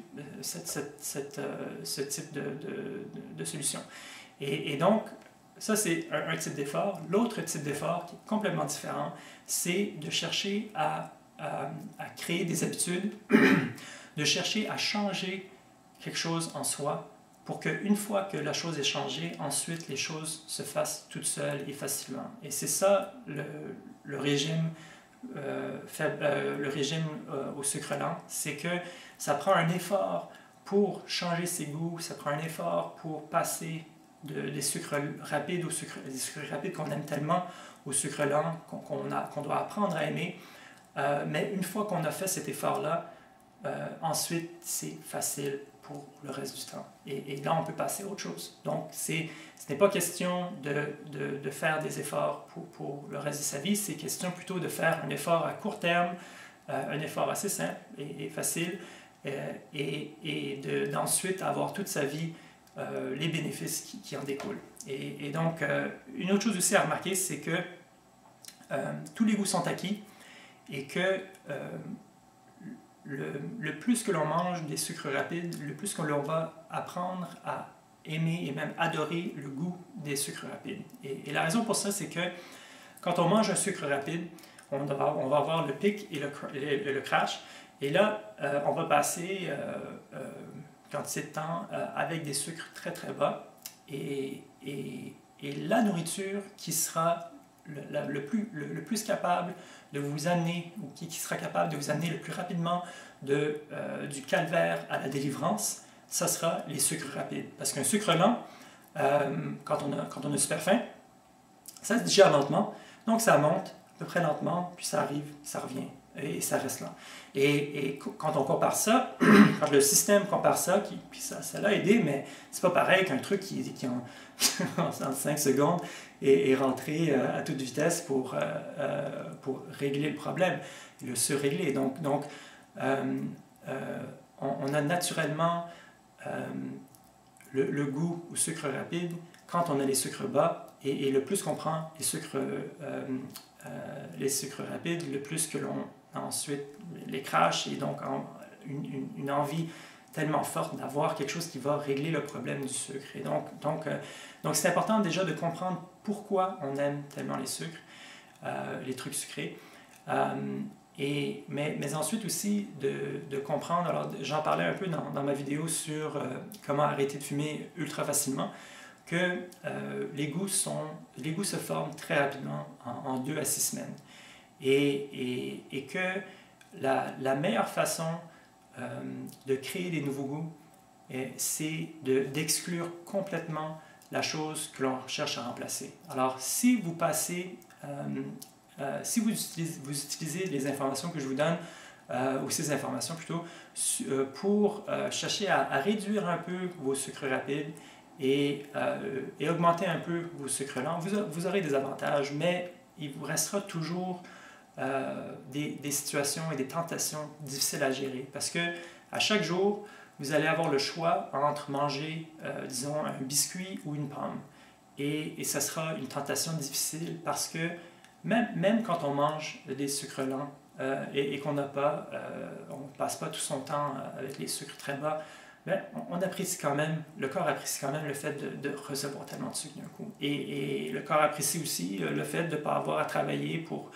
ce type de solution. Et donc, ça, c'est un type d'effort. L'autre type d'effort, qui est complètement différent, c'est de chercher à créer des habitudes, de chercher à changer quelque chose en soi, pour qu'une fois que la chose est changée, ensuite les choses se fassent toutes seules et facilement. Et c'est ça le régime au sucre lent, c'est que ça prend un effort pour changer ses goûts, ça prend un effort pour passer des sucres rapides des sucres rapides qu'on aime tellement au sucre lent qu'on doit apprendre à aimer. Mais une fois qu'on a fait cet effort-là, ensuite c'est facile pour le reste du temps. Et là, on peut passer à autre chose. Donc, ce n'est pas question de faire des efforts pour le reste de sa vie, c'est question plutôt de faire un effort à court terme, un effort assez simple et facile, et d'ensuite avoir toute sa vie les bénéfices qui en découlent. Et donc, une autre chose aussi à remarquer, c'est que tous les goûts sont acquis et que le plus que l'on mange des sucres rapides, le plus que l'on va apprendre à aimer et même adorer le goût des sucres rapides. Et la raison pour ça, c'est que quand on mange un sucre rapide, on va avoir le pic et le crash. Et là, on va passer quantité de temps avec des sucres très très bas. Et la nourriture qui sera le plus capable de vous amener, ou qui sera capable de vous amener le plus rapidement du calvaire à la délivrance, ça sera les sucres rapides. Parce qu'un sucre lent, quand on a super faim, ça se digère lentement, donc ça monte à peu près lentement, puis ça arrive, ça revient, et ça reste lent. Et quand on compare ça, quand le système compare ça, puis ça l'a aidé, mais c'est pas pareil qu'un truc qui en 5 secondes est rentré à toute vitesse pour régler le problème, le surrégler. Donc on a naturellement le goût au sucre rapide quand on a les sucres bas, et le plus qu'on prend les sucres rapides, le plus que l'on a ensuite les crashs, et donc une envie tellement forte d'avoir quelque chose qui va régler le problème du sucre. Et donc c'est important déjà de comprendre pourquoi on aime tellement les sucres, les trucs sucrés. Mais ensuite aussi de comprendre, alors j'en parlais un peu dans ma vidéo sur comment arrêter de fumer ultra facilement, que les goûts se forment très rapidement en 2 à 6 semaines. Et que la meilleure façon de créer des nouveaux goûts, c'est d'exclure complètement la chose que l'on cherche à remplacer. Alors, si vous utilisez les informations que je vous donne ou ces informations plutôt, pour chercher à réduire un peu vos sucres rapides et augmenter un peu vos sucres lents. Vous aurez des avantages, mais il vous restera toujours des situations et des tentations difficiles à gérer parce que à chaque jour, vous allez avoir le choix entre manger, disons, un biscuit ou une pomme. Et ça sera une tentation difficile parce que même quand on mange des sucres lents et qu'on n'a pas, on ne passe pas tout son temps avec les sucres très bas, ben, on apprécie quand même, le corps apprécie quand même le fait de recevoir tellement de sucre d'un coup. Et le corps apprécie aussi le fait de ne pas avoir à travailler pour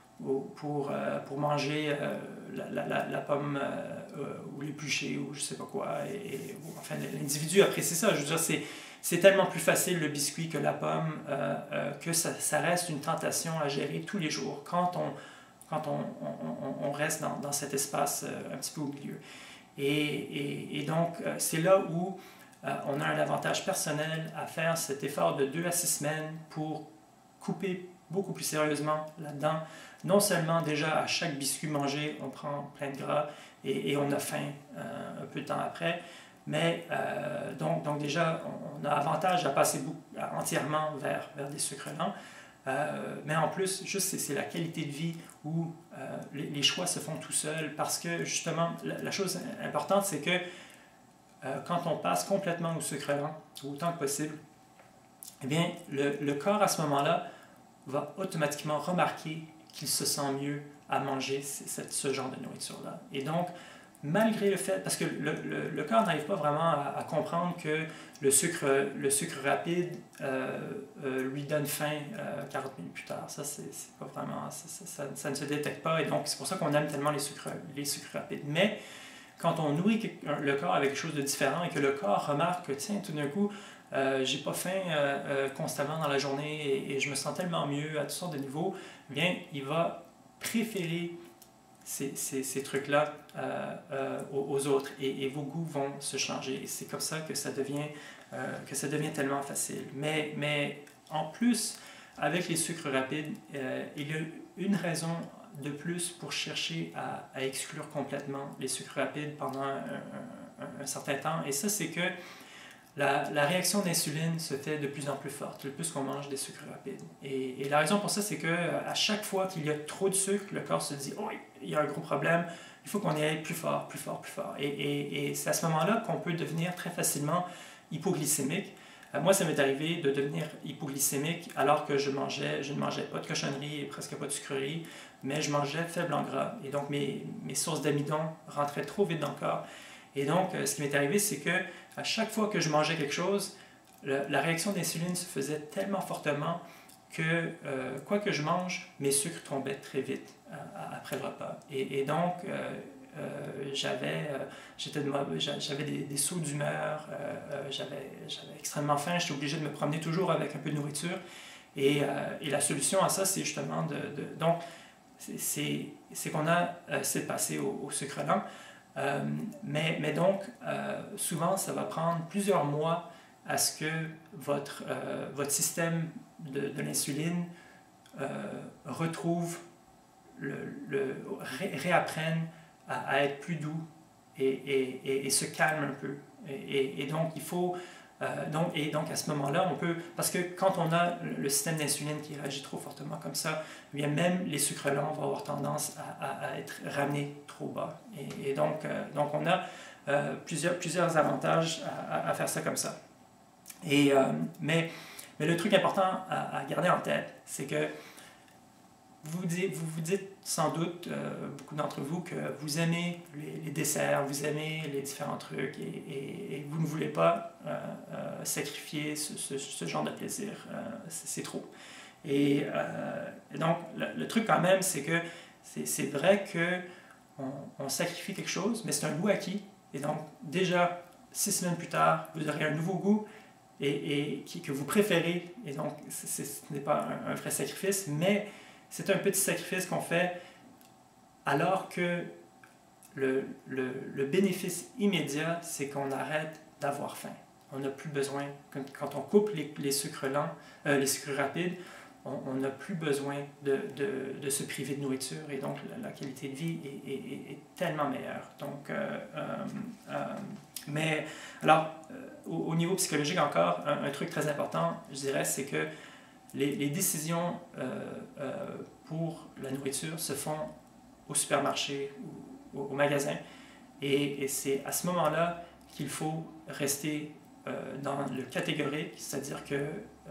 manger la pomme ou l'éplucher ou je sais pas quoi. Enfin, l'individu apprécie ça. Je veux dire, c'est tellement plus facile le biscuit que la pomme que ça reste une tentation à gérer tous les jours quand on reste dans cet espace un petit peu au milieu. Et donc, c'est là où on a un avantage personnel à faire cet effort de 2 à 6 semaines pour couper beaucoup plus sérieusement là-dedans. Non seulement déjà à chaque biscuit mangé, on prend plein de gras et on a faim un peu de temps après, mais donc déjà, on a avantage à passer entièrement vers des sucres lents. Mais en plus, juste c'est la qualité de vie où les choix se font tout seuls parce que justement, la chose importante, c'est que quand on passe complètement au sucre lent, autant que possible, eh bien, le corps à ce moment-là va automatiquement remarquer qu'il se sent mieux à manger ce genre de nourriture-là. Et donc, malgré le fait, parce que le corps n'arrive pas vraiment à comprendre que le sucre rapide lui donne faim 40 minutes plus tard. Ça, c'est pas vraiment, ça ne se détecte pas, et donc c'est pour ça qu'on aime tellement les sucres rapides. Mais quand on nourrit le corps avec quelque chose de différent et que le corps remarque que, tiens, tout d'un coup, j'ai pas faim constamment dans la journée et je me sens tellement mieux à toutes sortes de niveaux, eh bien, il va préférer ces trucs-là aux autres et vos goûts vont se changer. Et c'est comme ça que ça devient tellement facile. Mais en plus, avec les sucres rapides, il y a une raison de plus pour chercher à exclure complètement les sucres rapides pendant un certain temps. Et ça, c'est que la réaction d'insuline se fait de plus en plus forte, le plus qu'on mange des sucres rapides. Et la raison pour ça, c'est qu'à chaque fois qu'il y a trop de sucre, le corps se dit « Oh, il y a un gros problème, il faut qu'on y aille plus fort, plus fort, plus fort. » Et c'est à ce moment-là qu'on peut devenir très facilement hypoglycémique. Moi, ça m'est arrivé de devenir hypoglycémique alors que je ne mangeais pas de cochonnerie et presque pas de sucreries, mais je mangeais faible en gras. Et donc, mes sources d'amidon rentraient trop vite dans le corps. Et donc, ce qui m'est arrivé, c'est que à chaque fois que je mangeais quelque chose, la réaction d'insuline se faisait tellement fortement que, quoi que je mange, mes sucres tombaient très vite après le repas. Et donc, j'avais des sauts d'humeur, j'avais extrêmement faim, j'étais obligé de me promener toujours avec un peu de nourriture. Et la solution à ça, c'est justement donc, c'est qu'on a essayé de passer au sucre lent. Mais donc, souvent, ça va prendre plusieurs mois à ce que votre système de l'insuline retrouve, réapprenne à être plus doux et se calme un peu. Et donc, il faut... donc à ce moment-là, on peut... Parce que quand on a le système d'insuline qui réagit trop fortement comme ça, eh bien même les sucres lents vont avoir tendance à être ramenés trop bas. Et donc on a plusieurs avantages à faire ça comme ça. Mais le truc important à garder en tête, c'est que vous vous dites sans doute, beaucoup d'entre vous, que vous aimez les desserts, vous aimez les différents trucs et vous ne voulez pas sacrifier ce genre de plaisir. C'est trop. Et donc, le truc quand même, c'est que c'est vrai qu'on sacrifie quelque chose, mais c'est un goût acquis. Et donc, déjà, 6 semaines plus tard, vous aurez un nouveau goût que vous préférez. Et donc, ce n'est pas un vrai sacrifice, mais c'est un petit sacrifice qu'on fait alors que le bénéfice immédiat, c'est qu'on arrête d'avoir faim. On n'a plus besoin, quand on coupe les sucres lents, les sucres rapides, on n'a plus besoin de se priver de nourriture et donc la qualité de vie est tellement meilleure. Donc, mais alors, au niveau psychologique encore, un truc très important, je dirais, c'est que les décisions pour la nourriture se font au supermarché ou au magasin. Et c'est à ce moment-là qu'il faut rester dans le catégorique, c'est-à-dire que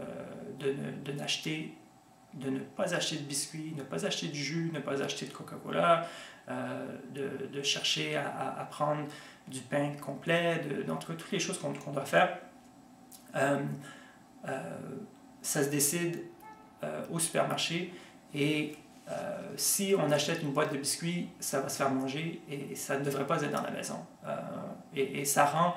de ne pas acheter de biscuits, ne pas acheter de jus, ne pas acheter de Coca-Cola, de chercher à prendre du pain complet, en tout cas toutes les choses qu'on doit faire. Ça se décide au supermarché et si on achète une boîte de biscuits, ça va se faire manger et ça ne devrait pas être dans la maison. Et ça rend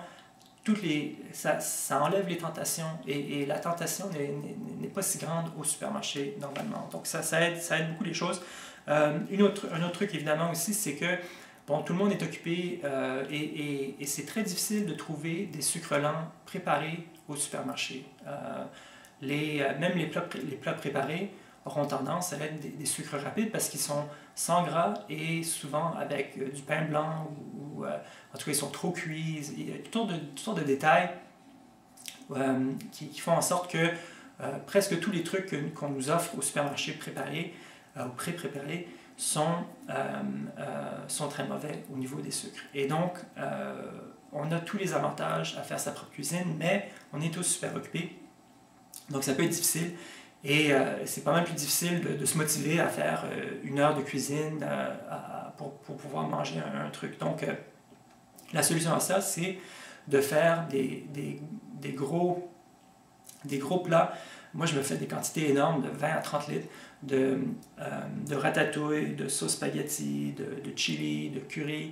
ça enlève les tentations et la tentation n'est pas si grande au supermarché normalement. Donc ça aide beaucoup les choses. Un autre truc évidemment aussi, c'est que bon, tout le monde est occupé et c'est très difficile de trouver des sucres lents préparés au supermarché. Même les plats préparés auront tendance à être des sucres rapides parce qu'ils sont sans gras et souvent avec du pain blanc ou en tout cas ils sont trop cuits. Il y a toutes sortes de détails qui font en sorte que presque tous les trucs qu'on nous offre au supermarché préparés ou pré-préparés sont très mauvais au niveau des sucres. Et donc, on a tous les avantages à faire sa propre cuisine, mais on est tous super occupés. Donc, ça peut être difficile. Et c'est pas mal plus difficile de se motiver à faire 1 heure de cuisine pour pouvoir manger un truc. Donc, la solution à ça, c'est de faire des gros plats. Moi, je me fais des quantités énormes de 20 à 30 litres de ratatouille, de sauce spaghetti, de chili, de curry.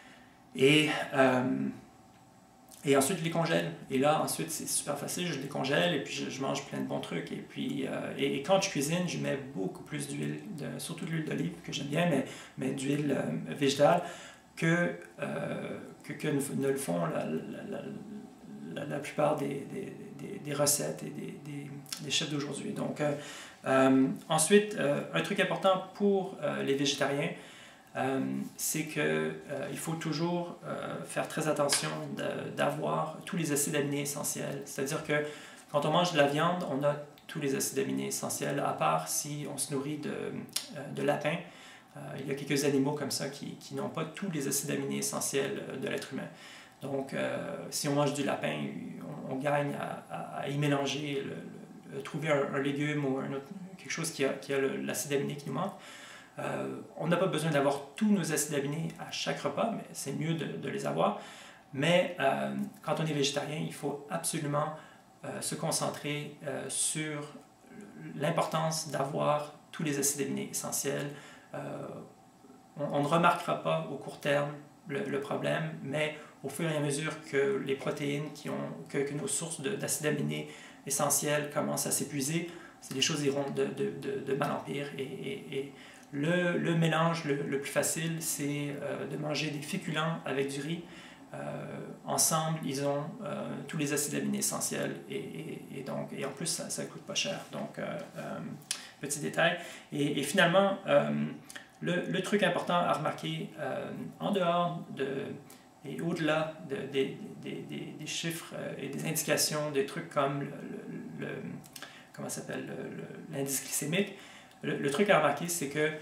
Et ensuite, je les congèle. Et là, ensuite, c'est super facile. Je les congèle et puis je mange plein de bons trucs. Et puis, et quand je cuisine, je mets beaucoup plus d'huile, surtout de l'huile d'olive, que j'aime bien, mais d'huile végétale, que ne le font la plupart des recettes et des chefs d'aujourd'hui. Donc, ensuite, un truc important pour les végétariens, c'est qu'il faut toujours faire très attention d'avoir tous les acides aminés essentiels. C'est-à-dire que quand on mange de la viande, on a tous les acides aminés essentiels, à part si on se nourrit de lapins. Il y a quelques animaux comme ça qui n'ont pas tous les acides aminés essentiels de l'être humain. Donc, si on mange du lapin, on gagne à y mélanger, trouver un légume ou quelque chose qui a l'acide aminé qui nous manque. On n'a pas besoin d'avoir tous nos acides aminés à chaque repas, mais c'est mieux de les avoir. Mais quand on est végétarien, il faut absolument se concentrer sur l'importance d'avoir tous les acides aminés essentiels. On ne remarquera pas au court terme le problème, mais au fur et à mesure que les protéines, que nos sources d'acides aminés essentiels commencent à s'épuiser, les choses iront de mal en pire. Et le mélange le plus facile, c'est de manger des féculents avec du riz. Ensemble, ils ont tous les acides aminés essentiels et en plus, ça ne coûte pas cher. Donc, petit détail. Et finalement, le truc important à remarquer, en dehors et au-delà des chiffres et des indications, des trucs comme comment ça s'appelle, l'indice glycémique, le truc à remarquer, c'est que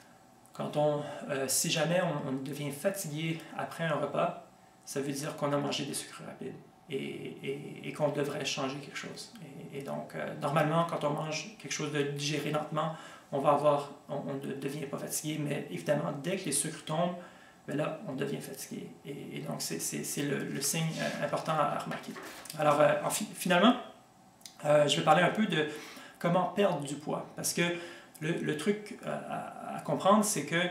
si jamais on devient fatigué après un repas, ça veut dire qu'on a mangé des sucres rapides et qu'on devrait changer quelque chose. Et donc, normalement, quand on mange quelque chose de digéré lentement, on ne devient pas fatigué, mais évidemment, dès que les sucres tombent, ben là, on devient fatigué. Et donc, c'est le signe important à remarquer. Alors, finalement, je vais parler un peu de comment perdre du poids. Parce que le truc à comprendre, c'est que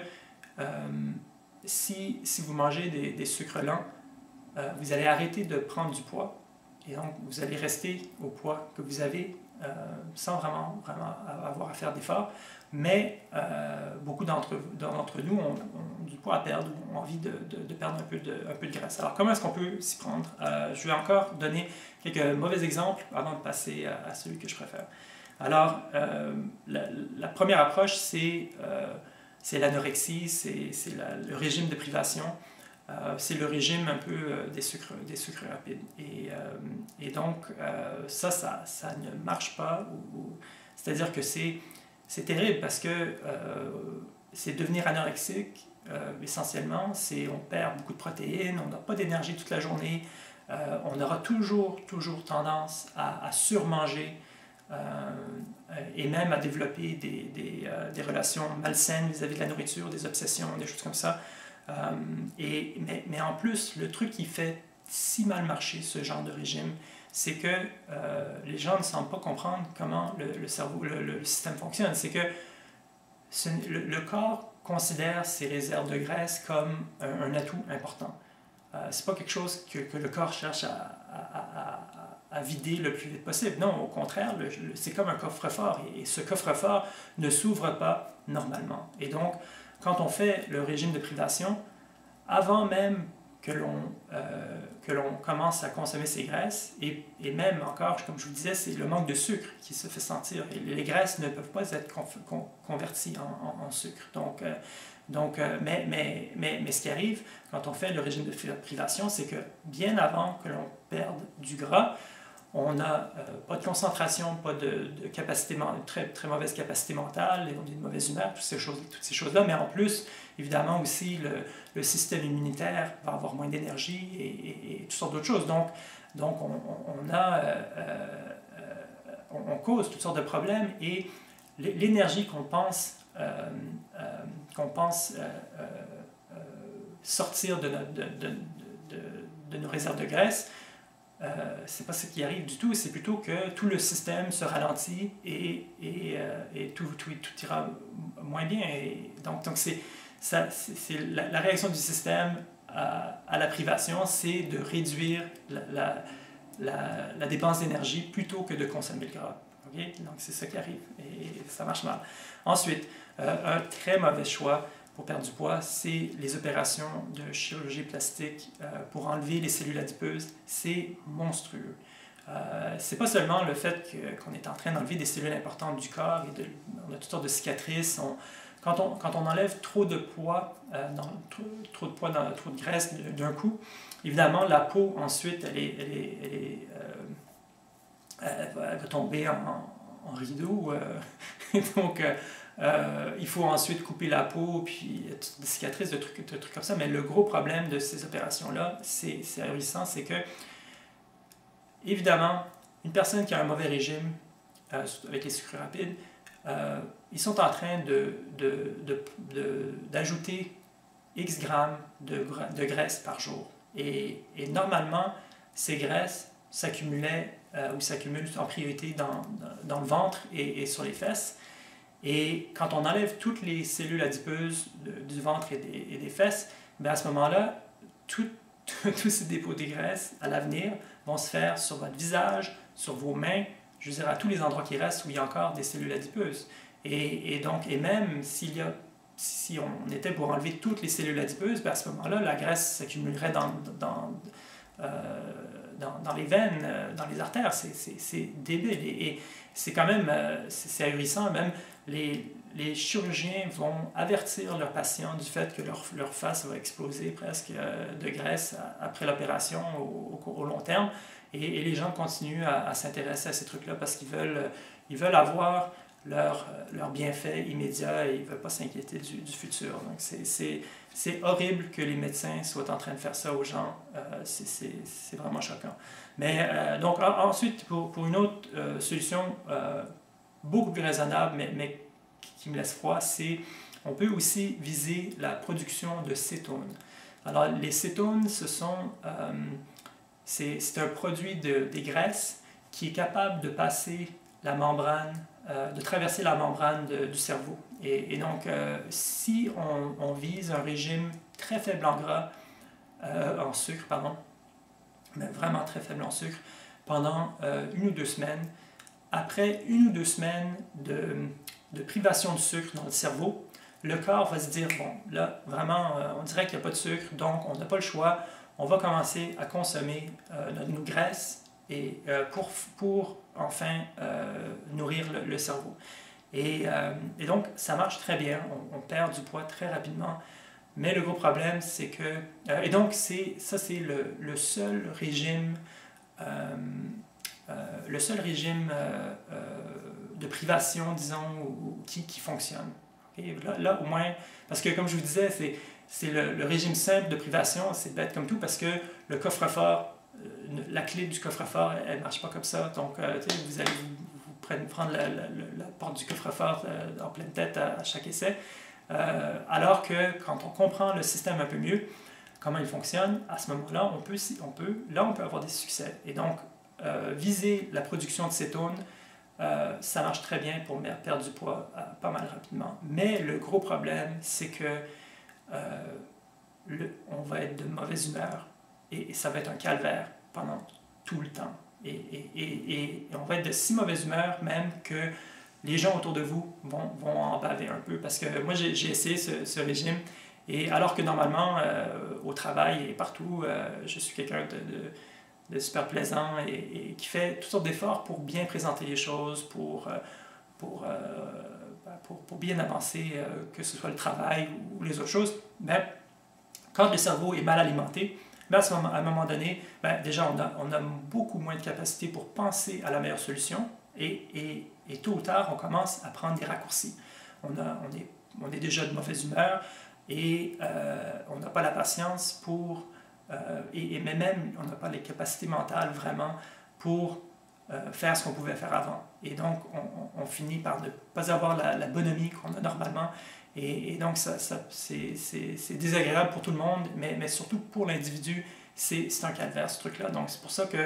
si vous mangez des sucres lents, vous allez arrêter de prendre du poids. Et donc, vous allez rester au poids que vous avez sans vraiment avoir à faire d'efforts. Mais beaucoup d'entre nous ont du poids à perdre ou ont envie de perdre un peu de graisse. Alors, comment est-ce qu'on peut s'y prendre? Je vais encore donner quelques mauvais exemples avant de passer à celui que je préfère. Alors, la première approche, c'est l'anorexie, c'est le régime de privation, c'est le régime un peu des sucres rapides. Et donc, ça ne marche pas. C'est-à-dire que c'est terrible parce que c'est devenir anorexique, essentiellement, on perd beaucoup de protéines, on n'a pas d'énergie toute la journée, on aura toujours tendance à surmanger et même à développer des relations malsaines vis-à-vis de la nourriture, des obsessions, des choses comme ça. Mais en plus, le truc qui fait si mal marcher ce genre de régime, c'est que les gens ne semblent pas comprendre comment le cerveau, le système fonctionne. C'est que le corps considère ses réserves de graisse comme un atout important. C'est pas quelque chose que le corps cherche à vider le plus vite possible. Non, au contraire, c'est comme un coffre-fort et ce coffre-fort ne s'ouvre pas normalement. Et donc, quand on fait le régime de privation, avant même que l'on commence à consommer ces graisses, et même encore, comme je vous disais, c'est le manque de sucre qui se fait sentir. Et les graisses ne peuvent pas être converties en sucre. Mais ce qui arrive quand on fait le régime de privation, c'est que bien avant que l'on perde du gras, on n'a pas de concentration, pas de capacité, très mauvaise capacité mentale, on a une mauvaise humeur, toutes ces choses-là, mais en plus, évidemment aussi, le système immunitaire va avoir moins d'énergie et toutes sortes d'autres choses. Donc on cause toutes sortes de problèmes et l'énergie qu'on pense sortir de nos réserves de graisse, c'est pas ce qui arrive du tout, c'est plutôt que tout le système se ralentit et tout ira moins bien. Et donc la réaction du système à la privation, c'est de réduire la dépense d'énergie plutôt que de consommer le gras. Okay? Donc c'est ça qui arrive et ça marche mal. Ensuite, un très mauvais choix pour perdre du poids, c'est les opérations de chirurgie plastique pour enlever les cellules adipeuses. C'est monstrueux. C'est pas seulement le fait qu'on est en train d'enlever des cellules importantes du corps, on a toutes sortes de cicatrices. Quand on enlève trop de poids, trop de graisse d'un coup, évidemment, la peau, ensuite, elle va tomber en rideau. Donc, il faut ensuite couper la peau, puis des cicatrices, de trucs comme ça. Mais le gros problème de ces opérations-là, c'est ahurissant, c'est que, évidemment, une personne qui a un mauvais régime, avec les sucres rapides, ils sont en train d'ajouter X grammes de graisse par jour. Et normalement, ces graisses s'accumulaient ou s'accumulent en priorité dans le ventre et sur les fesses. Et quand on enlève toutes les cellules adipeuses du ventre et des fesses, bien à ce moment-là, tous ces dépôts de graisse à l'avenir vont se faire sur votre visage, sur vos mains, je veux dire à tous les endroits qui restent où il y a encore des cellules adipeuses. Et même si on était pour enlever toutes les cellules adipeuses, bien à ce moment-là, la graisse s'accumulerait dans les veines, dans les artères. C'est débile. Et c'est quand même c'est ahurissant. Même les chirurgiens vont avertir leurs patients du fait que leur face va exploser presque de graisse après l'opération au long terme. Et les gens continuent à s'intéresser à ces trucs-là parce qu'ils veulent avoir leur bienfait immédiat et ils ne veulent pas s'inquiéter du futur. Donc c'est horrible que les médecins soient en train de faire ça aux gens. C'est vraiment choquant. Mais donc ensuite, pour une autre solution beaucoup plus raisonnable, mais qui me laisse froid, c'est on peut aussi viser la production de cétones. Alors les cétones, c'est un produit des graisses qui est capable de passer la membrane, de traverser la membrane du cerveau. Et donc, si on vise un régime très faible en gras, en sucre, pardon, mais vraiment très faible en sucre, pendant 1 ou 2 semaines, après 1 ou 2 semaines de privation de sucre dans le cerveau, le corps va se dire, bon, là, vraiment, on dirait qu'il n'y a pas de sucre, donc on n'a pas le choix, on va commencer à consommer nos graisses et, pour enfin nourrir le cerveau. Et donc, ça marche très bien, on perd du poids très rapidement, mais le gros problème, c'est que... et donc, ça, c'est le seul régime, de privation, disons, qui fonctionne. Okay? Là, au moins, parce que comme je vous disais, c'est le régime simple de privation, c'est bête comme tout, parce que le coffre-fort, la clé du coffre-fort, elle ne marche pas comme ça. Donc, vous allez prendre la porte du coffre-fort en pleine tête à chaque essai. Alors que quand on comprend le système un peu mieux, comment il fonctionne, à ce moment-là, on peut avoir des succès. Et donc, viser la production de cétone, ça marche très bien pour perdre du poids pas mal rapidement. Mais le gros problème, c'est que on va être de mauvaise humeur et ça va être un calvaire pendant tout le temps. Et on va être de si mauvaise humeur même que les gens autour de vous vont en baver un peu. Parce que moi, j'ai essayé ce régime, et alors que normalement, au travail et partout, je suis quelqu'un de super plaisant et qui fait toutes sortes d'efforts pour bien présenter les choses, pour bien avancer, que ce soit le travail ou les autres choses. Ben, quand le cerveau est mal alimenté, ben à un moment donné, ben déjà on a beaucoup moins de capacité pour penser à la meilleure solution, et tôt ou tard, on commence à prendre des raccourcis. On est déjà de mauvaise humeur, et on n'a pas la patience pour... mais même, on n'a pas les capacités mentales vraiment pour faire ce qu'on pouvait faire avant. Et donc, on finit par ne pas avoir la bonhomie qu'on a normalement. Et donc, c'est désagréable pour tout le monde, mais surtout pour l'individu, c'est un calvaire, ce truc-là. Donc, c'est pour ça que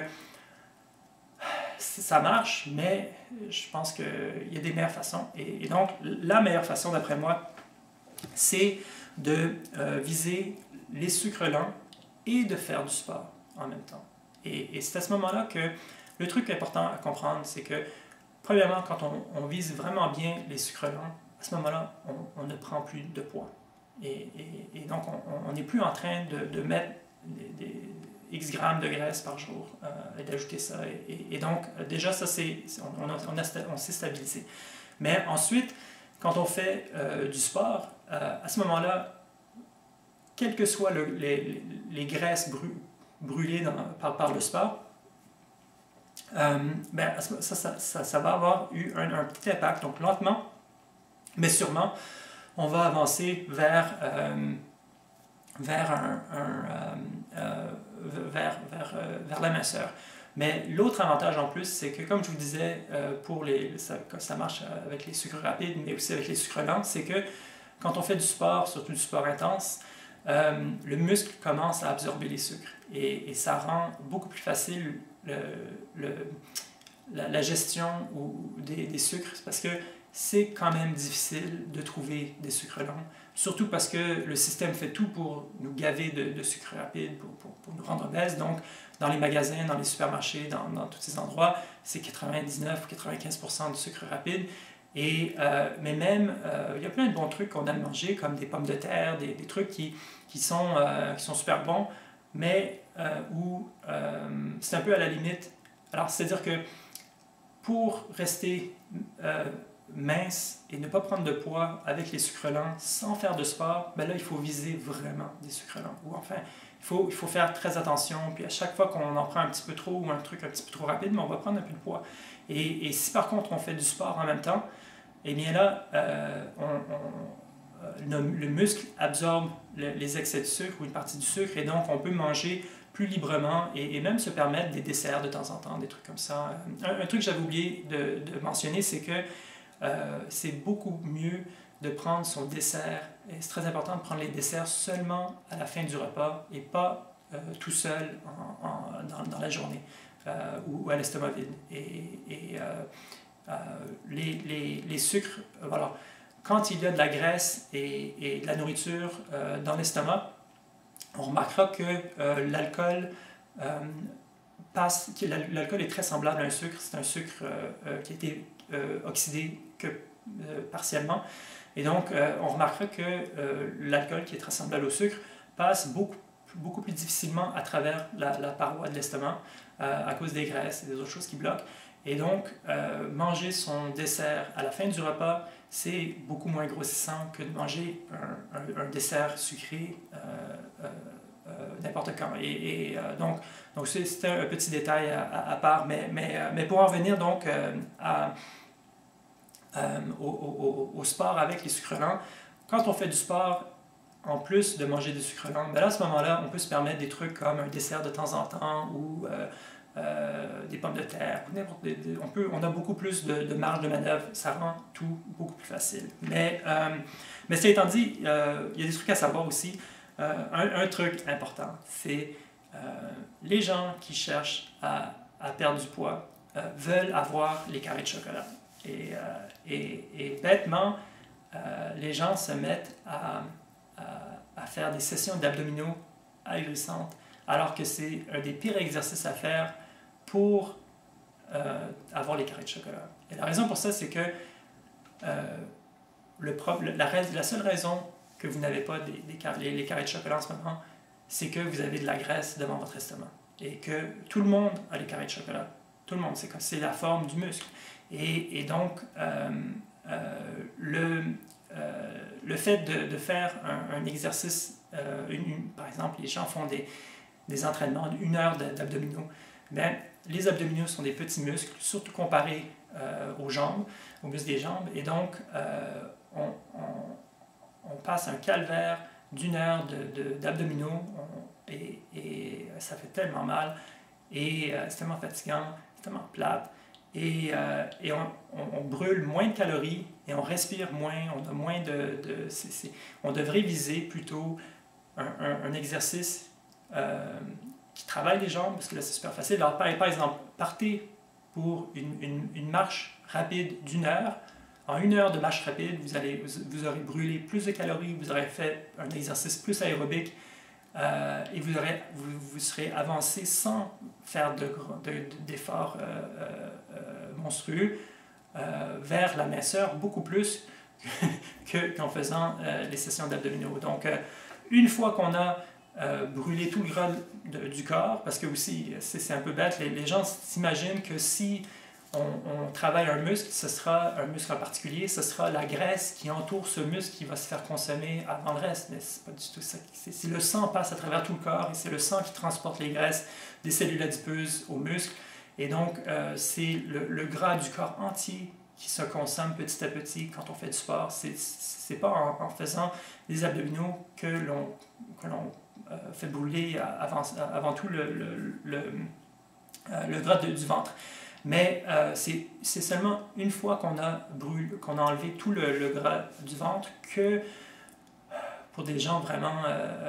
ça marche, mais je pense qu'il y a des meilleures façons. Et donc, la meilleure façon, d'après moi, c'est de viser les sucres lents et de faire du sport en même temps. Et c'est à ce moment-là que le truc important à comprendre, c'est que, premièrement, quand on vise vraiment bien les sucres lents, à ce moment-là, on ne prend plus de poids. Et donc, on n'est plus en train de mettre des X grammes de graisse par jour et d'ajouter ça. Et donc, déjà, ça, on s'est stabilisé. Mais ensuite, quand on fait du sport, à ce moment-là, quelles que soient les graisses brûlées par le sport, ben, ça va avoir eu un petit impact. Donc, lentement, mais sûrement, on va avancer vers la minceur. Mais l'autre avantage en plus, c'est que, comme je vous disais, ça marche avec les sucres rapides, mais aussi avec les sucres lents, c'est que quand on fait du sport, surtout du sport intense, le muscle commence à absorber les sucres, et ça rend beaucoup plus facile la gestion des sucres, parce que c'est quand même difficile de trouver des sucres lents, surtout parce que le système fait tout pour nous gaver de sucre rapide, pour nous rendre obèses. Donc, dans les magasins, dans les supermarchés, dans tous ces endroits, c'est 99 ou 95% de sucre rapide. Mais même, il y a plein de bons trucs qu'on aime manger, comme des pommes de terre, des trucs qui sont super bons, mais où c'est un peu à la limite. Alors, c'est-à-dire que pour rester mince et ne pas prendre de poids avec les sucres lents sans faire de sport, ben là, il faut viser vraiment des sucres lents. Ou enfin, il faut faire très attention. Puis à chaque fois qu'on en prend un petit peu trop ou un truc un petit peu trop rapide, mais on va prendre un peu de poids. Et si par contre on fait du sport en même temps, eh bien là, le muscle absorbe les excès de sucre ou une partie du sucre, et donc on peut manger plus librement et même se permettre des desserts de temps en temps, des trucs comme ça. Un truc que j'avais oublié de mentionner, c'est que c'est beaucoup mieux de prendre son dessert, et c'est très important de prendre les desserts seulement à la fin du repas et pas tout seul dans la journée ou à l'estomac vide. Les sucres, voilà. Quand il y a de la graisse et de la nourriture dans l'estomac, on remarquera que l'alcool l'alcool est très semblable à un sucre. C'est un sucre qui a été oxydé que partiellement. Et donc, on remarquera que l'alcool, qui est très semblable au sucre, passe beaucoup plus difficilement à travers la paroi de l'estomac à cause des graisses et des autres choses qui bloquent. Et donc, manger son dessert à la fin du repas, c'est beaucoup moins grossissant que de manger un dessert sucré n'importe quand. Donc c'était un petit détail à part, mais pour en venir donc au sport avec les sucres lents, quand on fait du sport, en plus de manger des sucres lents, ben là, à ce moment-là, on peut se permettre des trucs comme un dessert de temps en temps ou des pommes de terre. On a beaucoup plus de marge de manœuvre, ça rend tout beaucoup plus facile. Mais cela étant dit, il y a des trucs à savoir aussi. Un truc important, c'est les gens qui cherchent à perdre du poids veulent avoir les carrés de chocolat. Et bêtement, les gens se mettent à faire des sessions d'abdominaux ahurissantes, alors que c'est un des pires exercices à faire pour avoir les carrés de chocolat. Et la raison pour ça, c'est que la seule raison que vous n'avez pas les carrés de chocolat en ce moment, c'est que vous avez de la graisse devant votre estomac. Et que tout le monde a les carrés de chocolat. Tout le monde, c'est la forme du muscle. Et donc, le fait de faire un exercice, par exemple, les gens font des entraînements d'1 heure d'abdominaux. Bien, les abdominaux sont des petits muscles, surtout comparés aux jambes, aux muscles des jambes. Et donc, on passe un calvaire d'1 heure d'abdominaux et ça fait tellement mal. Et c'est tellement fatigant, c'est tellement plate. Et on brûle moins de calories et on respire moins, on a moins on devrait viser plutôt un exercice qui travaille les jambes, parce que là c'est super facile. Alors, par exemple, partez pour une marche rapide d'1 heure. En 1 heure de marche rapide, vous aurez brûlé plus de calories, vous aurez fait un exercice plus aérobique et vous serez avancé sans faire d'efforts monstrueux vers la minceur, beaucoup plus qu'en faisant les sessions d'abdominaux. Donc, une fois qu'on a brûlé tout le gras du corps, parce que aussi, c'est un peu bête, les gens s'imaginent que si on travaille un muscle, ce sera un muscle en particulier, ce sera la graisse qui entoure ce muscle qui va se faire consommer avant le reste, mais c'est pas du tout ça. Si le sang passe à travers tout le corps et c'est le sang qui transporte les graisses des cellules adipeuses aux muscles, et donc c'est le gras du corps entier qui se consomme petit à petit quand on fait du sport. C'est pas en faisant des abdominaux que l'on fait brûler avant tout le gras du ventre. Mais c'est seulement une fois qu'on a enlevé tout le gras du ventre que, pour des gens vraiment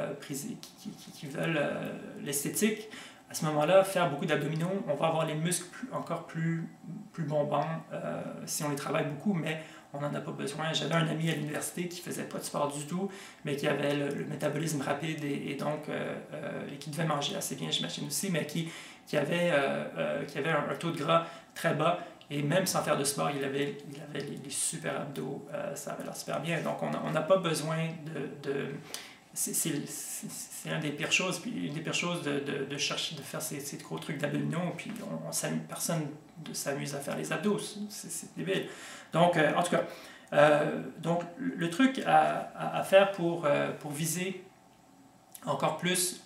qui veulent l'esthétique, à ce moment-là, faire beaucoup d'abdominaux, on va avoir les muscles encore plus bombants si on les travaille beaucoup, mais on n'en a pas besoin. J'avais un ami à l'université qui ne faisait pas de sport du tout, mais qui avait le métabolisme rapide et donc qui devait manger assez bien, j'imagine aussi, mais qui avait un taux de gras très bas, et même sans faire de sport, il avait les super abdos, ça avait l'air super bien. Donc on n'a pas besoin c'est une des pires choses, de chercher de faire ces gros trucs d'abdominaux, puis personne ne s'amuse à faire les abdos, c'est débile. Donc, en tout cas, donc, le truc à faire pour viser encore plus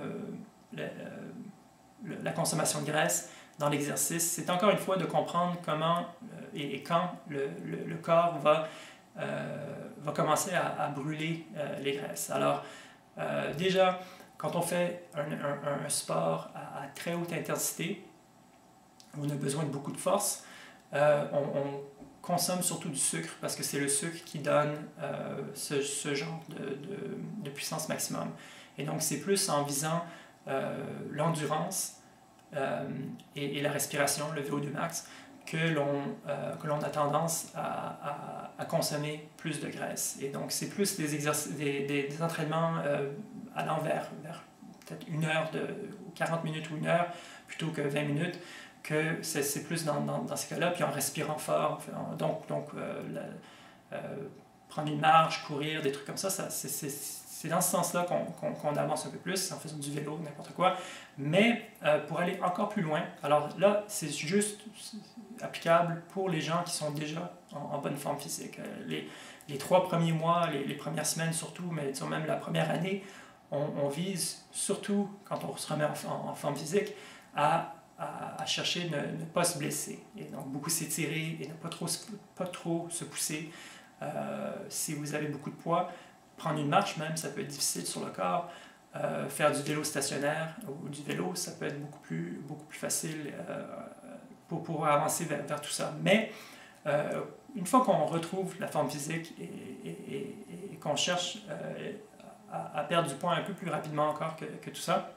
la consommation de graisse dans l'exercice, c'est encore une fois de comprendre comment et quand le corps va commencer à brûler les graisses. Alors, déjà, quand on fait un sport à très haute intensité, où on a besoin de beaucoup de force, on consomme surtout du sucre, parce que c'est le sucre qui donne ce genre de puissance maximum. Et donc, c'est plus en visant l'endurance et la respiration, le VO2 max, que l'on a tendance à consommer plus de graisse. Et donc, c'est plus des entraînements à l'envers, vers peut-être 1 heure, 40 minutes ou 1 heure, plutôt que 20 minutes, que c'est plus dans ces cas-là, puis en respirant fort. Donc prendre une marche, courir, des trucs comme ça, c'est c'est dans ce sens-là qu'on avance un peu plus, en faisant du vélo, n'importe quoi. Mais pour aller encore plus loin, alors là, c'est juste applicable pour les gens qui sont déjà en bonne forme physique. Les 3 premiers mois, les premières semaines surtout, mais disons même la première année, on vise surtout, quand on se remet en forme physique, à chercher ne pas se blesser. Et donc beaucoup s'étirer et ne pas trop se pousser. Si vous avez beaucoup de poids, prendre une marche même, ça peut être difficile sur le corps. Faire du vélo stationnaire ou du vélo, ça peut être beaucoup plus facile pour avancer vers tout ça. Mais une fois qu'on retrouve la forme physique et qu'on cherche à perdre du poids un peu plus rapidement encore que tout ça,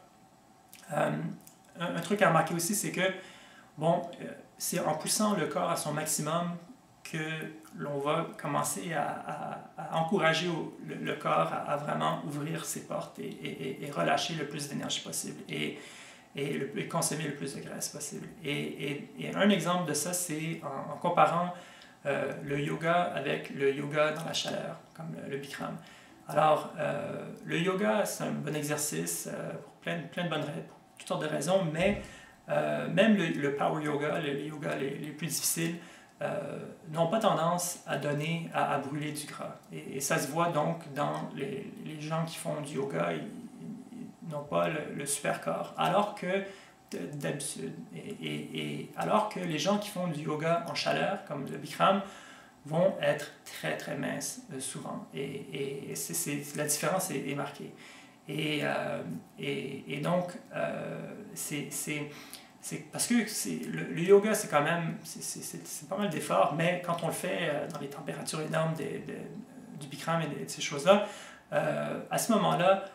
un truc à remarquer aussi, c'est que c'est en poussant le corps à son maximum que l'on va commencer à encourager le corps à vraiment ouvrir ses portes et relâcher le plus d'énergie possible et consommer le plus de graisse possible. Et un exemple de ça, c'est en comparant le yoga avec le yoga dans la chaleur, comme le Bikram. Alors, le yoga, c'est un bon exercice pour plein de bonnes raisons, pour toutes sortes de raisons, mais même le power yoga, les yogas les plus difficiles, n'ont pas tendance à brûler du gras. Et ça se voit donc dans les gens qui font du yoga, ils n'ont pas le super corps, alors que d'habitude. Et alors que les gens qui font du yoga en chaleur, comme le Bikram, vont être très très minces souvent. Et la différence est marquée. Et donc, c'est parce que le yoga, c'est quand même, c'est pas mal d'efforts, mais quand on le fait dans les températures énormes du Bikram et de ces choses-là, à ce moment-là,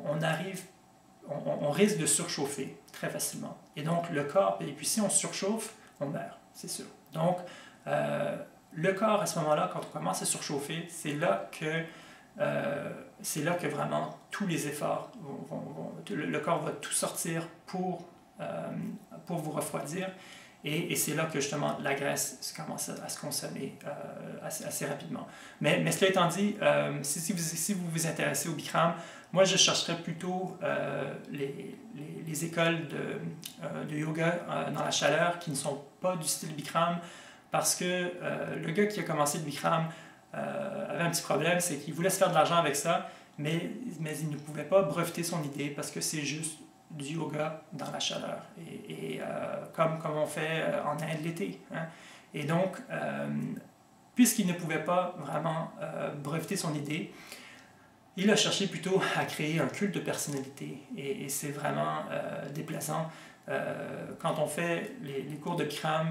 on risque de surchauffer très facilement. Et donc, le corps, et puis si on surchauffe, on meurt, c'est sûr. Donc, le corps, à ce moment-là, quand on commence à surchauffer, c'est là que vraiment tous les efforts le corps va tout sortir pour vous refroidir. Et c'est là que justement la graisse commence à se consommer assez rapidement. Mais cela étant dit, si vous vous intéressez au Bikram, moi je chercherais plutôt les écoles de yoga dans la chaleur qui ne sont pas du style Bikram, parce que le gars qui a commencé le Bikram avait un petit problème, c'est qu'il voulait se faire de l'argent avec ça, mais il ne pouvait pas breveter son idée parce que c'est juste du yoga dans la chaleur, et comme on fait en Inde l'été. Hein. Et donc, puisqu'il ne pouvait pas vraiment breveter son idée, il a cherché plutôt à créer un culte de personnalité. Et c'est vraiment déplaçant. Quand on fait les cours de Bikram,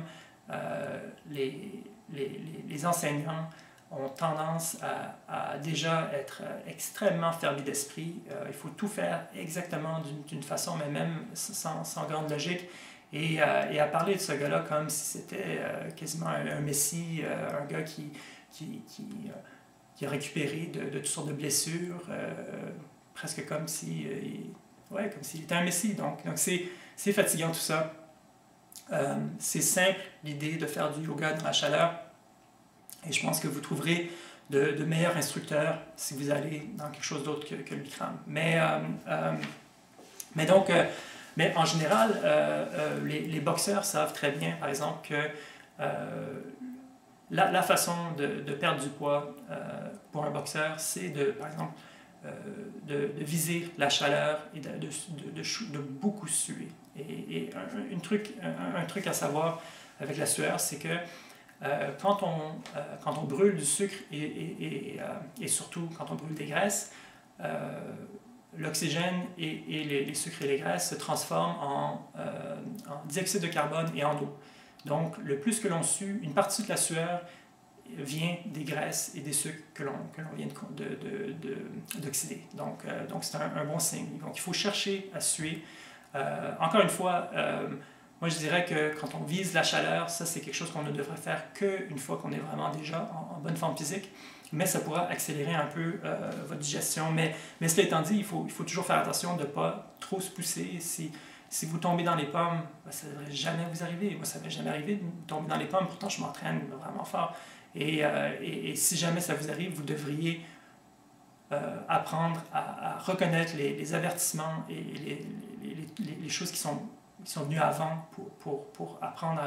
les enseignants ont tendance à déjà être extrêmement fermés d'esprit. Il faut tout faire exactement d'une façon, mais même sans grande logique. Et à parler de ce gars-là comme si c'était quasiment un messie, un gars qui a récupéré de toutes sortes de blessures, presque comme s'il était un messie. Donc c'est fatigant tout ça. C'est simple l'idée de faire du yoga dans la chaleur. Et je pense que vous trouverez de meilleurs instructeurs si vous allez dans quelque chose d'autre que le Bikram. Mais en général, les boxeurs savent très bien, par exemple, que la façon de perdre du poids pour un boxeur, c'est par exemple, de viser la chaleur et de beaucoup suer. Et un truc à savoir avec la sueur, c'est que quand on brûle du sucre et surtout quand on brûle des graisses, l'oxygène et les sucres et les graisses se transforment en dioxyde de carbone et en eau. Donc, le plus que l'on sue, une partie de la sueur vient des graisses et des sucres que l'on vient d'oxyder. Donc c'est un bon signe. Donc, il faut chercher à suer. Encore une fois, moi, je dirais que quand on vise la chaleur, ça, c'est quelque chose qu'on ne devrait faire qu'une fois qu'on est vraiment déjà en bonne forme physique. Mais ça pourra accélérer un peu votre digestion. Mais cela étant dit, il faut toujours faire attention de ne pas trop se pousser. Si vous tombez dans les pommes, ça ne devrait jamais vous arriver. Moi, ça ne m'est jamais arrivé de tomber dans les pommes. Pourtant, je m'entraîne vraiment fort. Et si jamais ça vous arrive, vous devriez apprendre à reconnaître les avertissements et les choses qui sont venues avant pour apprendre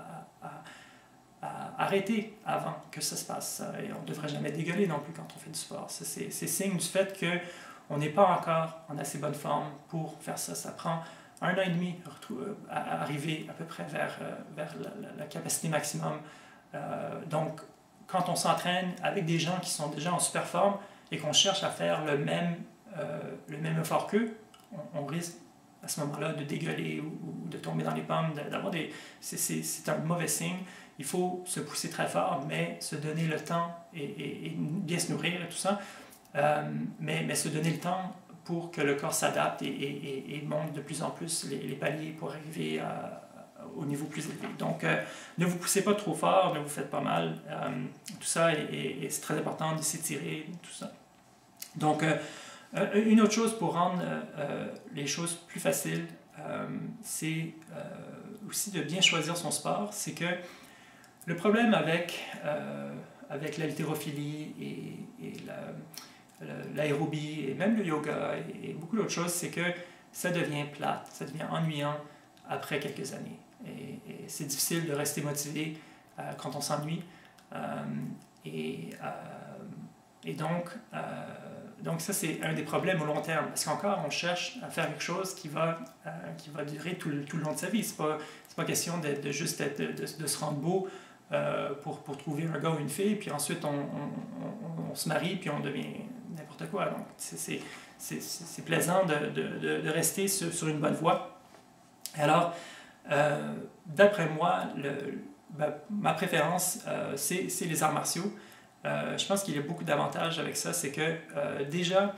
à arrêter avant que ça se passe. Et on ne devrait jamais dégueuler non plus quand on fait du sport. C'est signe du fait qu'on n'est pas encore en assez bonne forme pour faire ça. Ça prend 1 an et demi à arriver à peu près vers la capacité maximum. Donc, quand on s'entraîne avec des gens qui sont déjà en super forme et qu'on cherche à faire le même effort qu'eux, on risque à ce moment-là de dégueuler ou de tomber dans les pommes, d'avoir des... C'est un mauvais signe. Il faut se pousser très fort, mais se donner le temps et bien se nourrir et tout ça, mais se donner le temps pour que le corps s'adapte et monte de plus en plus les paliers pour arriver au niveau plus élevé. Donc, ne vous poussez pas trop fort, ne vous faites pas mal, tout ça, et c'est très important de s'étirer, tout ça. Donc, une autre chose pour rendre les choses plus faciles, c'est aussi de bien choisir son sport. C'est que le problème avec l'haltérophilie et l'aérobie et même le yoga et beaucoup d'autres choses, c'est que ça devient plate, ça devient ennuyant après quelques années. Et c'est difficile de rester motivé quand on s'ennuie. Et donc ça, c'est un des problèmes au long terme. Parce qu'encore, on cherche à faire quelque chose qui va durer tout le long de sa vie. C'est pas question de juste de se rendre beau pour trouver un gars ou une fille, puis ensuite on se marie, puis on devient n'importe quoi. Donc, c'est plaisant de rester sur une bonne voie. Alors, d'après moi, ma préférence, c'est les arts martiaux. Je pense qu'il y a beaucoup d'avantages avec ça. C'est que déjà,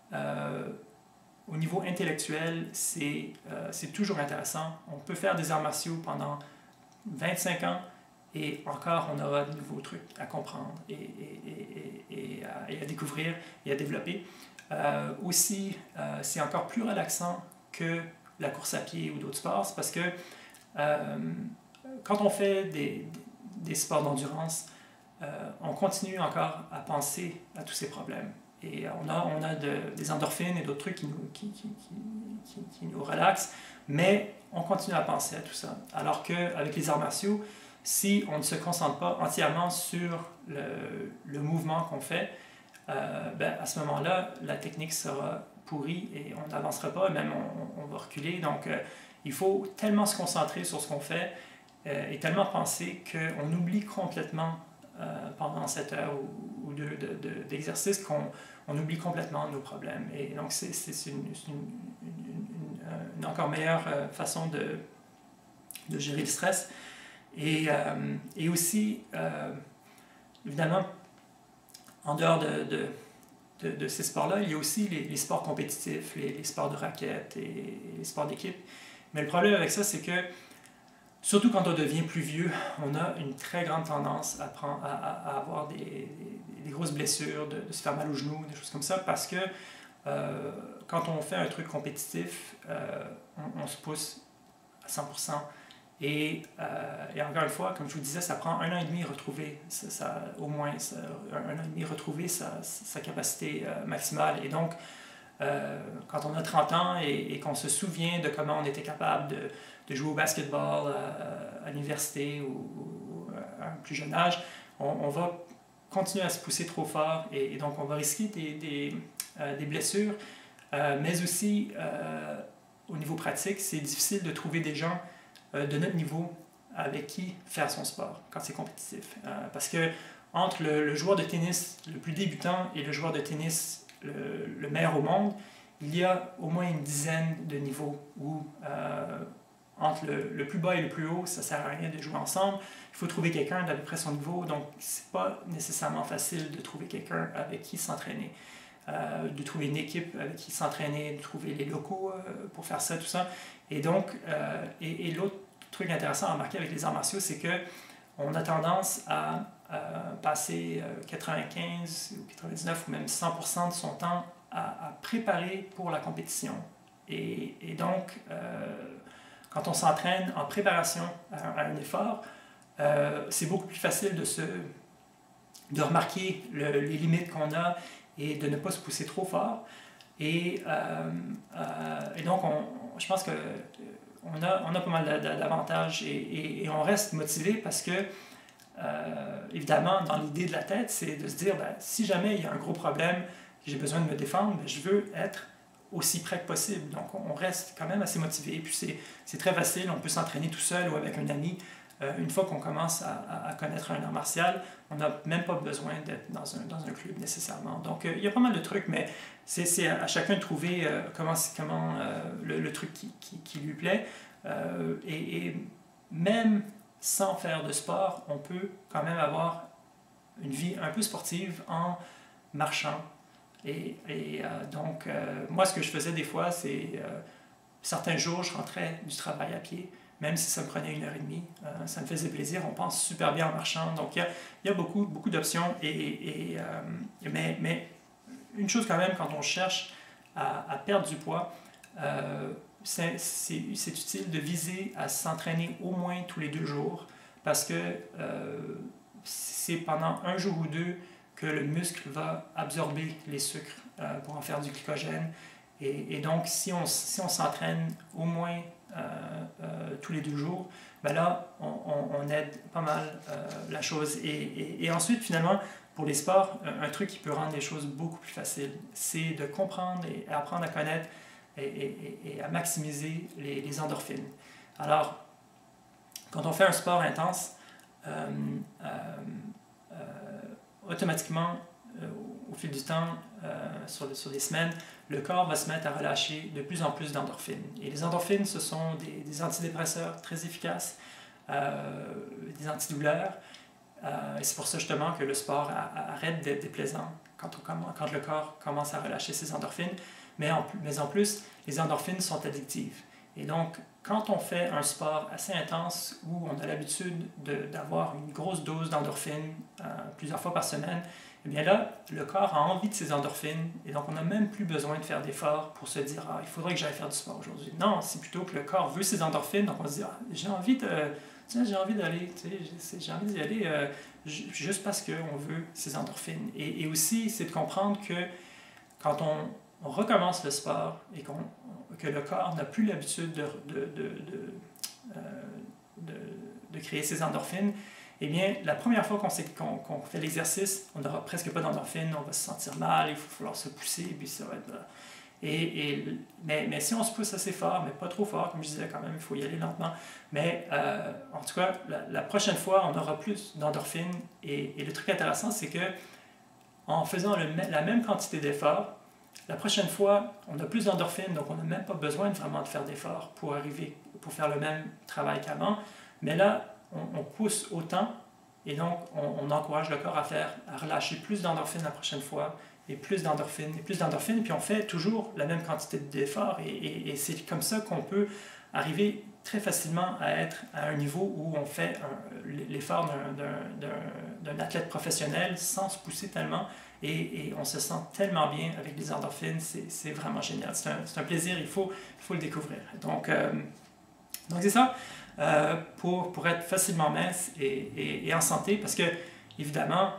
au niveau intellectuel, c'est toujours intéressant. On peut faire des arts martiaux pendant 25 ans et encore, on aura de nouveaux trucs à comprendre et à découvrir et à développer. Aussi, c'est encore plus relaxant que la course à pied ou d'autres sports, parce que quand on fait des sports d'endurance, on continue encore à penser à tous ces problèmes. Et on a des endorphines et d'autres trucs qui nous relaxent, mais on continue à penser à tout ça. Alors qu'avec les arts martiaux, si on ne se concentre pas entièrement sur le mouvement qu'on fait, à ce moment-là, la technique sera pourrie et on n'avancera pas, même on va reculer. Donc, il faut tellement se concentrer sur ce qu'on fait et tellement penser qu'on oublie complètement pendant 7 heures ou 2 d'exercice qu'on oublie complètement nos problèmes. Et donc, c'est une encore meilleure façon de gérer le stress. Et aussi, évidemment, en dehors de ces sports-là, il y a aussi les sports compétitifs, les sports de raquettes et les sports d'équipe. Mais le problème avec ça, c'est que, surtout quand on devient plus vieux, on a une très grande tendance à avoir des grosses blessures, de se faire mal aux genoux, des choses comme ça, parce que quand on fait un truc compétitif, on se pousse à 100%. Et encore une fois, comme je vous disais, ça prend 1 an et demi retrouver, au moins 1 an et demi retrouver sa capacité maximale. Et donc, quand on a 30 ans et qu'on se souvient de comment on était capable de jouer au basketball à l'université ou à un plus jeune âge, on va continuer à se pousser trop fort et donc on va risquer des blessures. Mais aussi, au niveau pratique, c'est difficile de trouver des gens de notre niveau avec qui faire son sport quand c'est compétitif. Parce que entre le joueur de tennis le plus débutant et le joueur de tennis le meilleur au monde, il y a au moins une dizaine de niveaux où entre le plus bas et le plus haut, ça ne sert à rien de jouer ensemble. Il faut trouver quelqu'un d'à peu près son niveau, donc c'est pas nécessairement facile de trouver quelqu'un avec qui s'entraîner. De trouver une équipe avec qui s'entraîner, de trouver les locaux pour faire ça, tout ça. Et donc, et l'autre truc intéressant à remarquer avec les arts martiaux, c'est qu'on a tendance à passer 95 ou 99 ou même 100% de son temps à préparer pour la compétition. Et donc, quand on s'entraîne en préparation à un effort, c'est beaucoup plus facile de remarquer les limites qu'on a et de ne pas se pousser trop fort. Et donc, je pense qu'on a pas mal d'avantages et on reste motivé parce que, évidemment, dans l'idée de la tête, c'est de se dire, ben, si jamais il y a un gros problème, j'ai besoin de me défendre, ben, je veux être aussi près que possible. Donc, on reste quand même assez motivé. Et puis, c'est très facile, on peut s'entraîner tout seul ou avec un ami. Une fois qu'on commence à connaître un art martial, on n'a même pas besoin d'être dans un club nécessairement. Donc, il y a pas mal de trucs, mais c'est à chacun de trouver comment le truc qui lui plaît. Et même sans faire de sport, on peut quand même avoir une vie un peu sportive en marchant. Donc, moi, ce que je faisais des fois, c'est certains jours, je rentrais du travail à pied, même si ça me prenait 1h30. Ça me faisait plaisir, on pense super bien en marchant. Donc, il y a beaucoup, beaucoup d'options. Mais une chose quand même, quand on cherche à perdre du poids, c'est utile de viser à s'entraîner au moins tous les 2 jours parce que c'est pendant un jour ou 2 que le muscle va absorber les sucres pour en faire du glycogène. Et donc, si on s'entraîne au moins tous les 2 jours, ben là, on aide pas mal la chose. Et ensuite, finalement, pour les sports, un truc qui peut rendre les choses beaucoup plus faciles, c'est de comprendre et apprendre à connaître et à maximiser les endorphines. Alors, quand on fait un sport intense, automatiquement, au fil du temps, sur des semaines, le corps va se mettre à relâcher de plus en plus d'endorphines. Et les endorphines, ce sont des antidépresseurs très efficaces, des antidouleurs. Et c'est pour ça justement que le sport arrête d'être déplaisant quand le corps commence à relâcher ses endorphines. Mais en plus, les endorphines sont addictives. Et donc, quand on fait un sport assez intense où on a l'habitude d'avoir une grosse dose d'endorphines plusieurs fois par semaine, eh bien là, le corps a envie de ces endorphines et donc on n'a même plus besoin de faire d'efforts pour se dire « Ah, il faudrait que j'aille faire du sport aujourd'hui. » Non, c'est plutôt que le corps veut ces endorphines, donc on se dit « Ah, j'ai envie d'aller, j'ai envie d'y aller juste parce qu'on veut ces endorphines. » Et aussi, c'est de comprendre que quand on recommence le sport et que le corps n'a plus l'habitude de créer ces endorphines, eh bien, la première fois qu'on fait l'exercice, on n'aura presque pas d'endorphines, on va se sentir mal, il va falloir se pousser, puis ça va être... Mais si on se pousse assez fort, mais pas trop fort, comme je disais quand même, il faut y aller lentement, mais en tout cas, la prochaine fois, on aura plus d'endorphines, et le truc intéressant, c'est que en faisant la même quantité d'efforts, la prochaine fois, on a plus d'endorphines, donc on n'a même pas besoin vraiment de faire d'efforts pour faire le même travail qu'avant. Mais là, on pousse autant et donc on encourage le corps à relâcher plus d'endorphines la prochaine fois et plus d'endorphines, puis on fait toujours la même quantité d'efforts et c'est comme ça qu'on peut arriver très facilement à être à un niveau où on fait l'effort d'un athlète professionnel sans se pousser tellement et on se sent tellement bien avec les endorphines, c'est vraiment génial. C'est un plaisir, il faut le découvrir. Donc c'est ça, pour être facilement mince et en santé, parce que évidemment,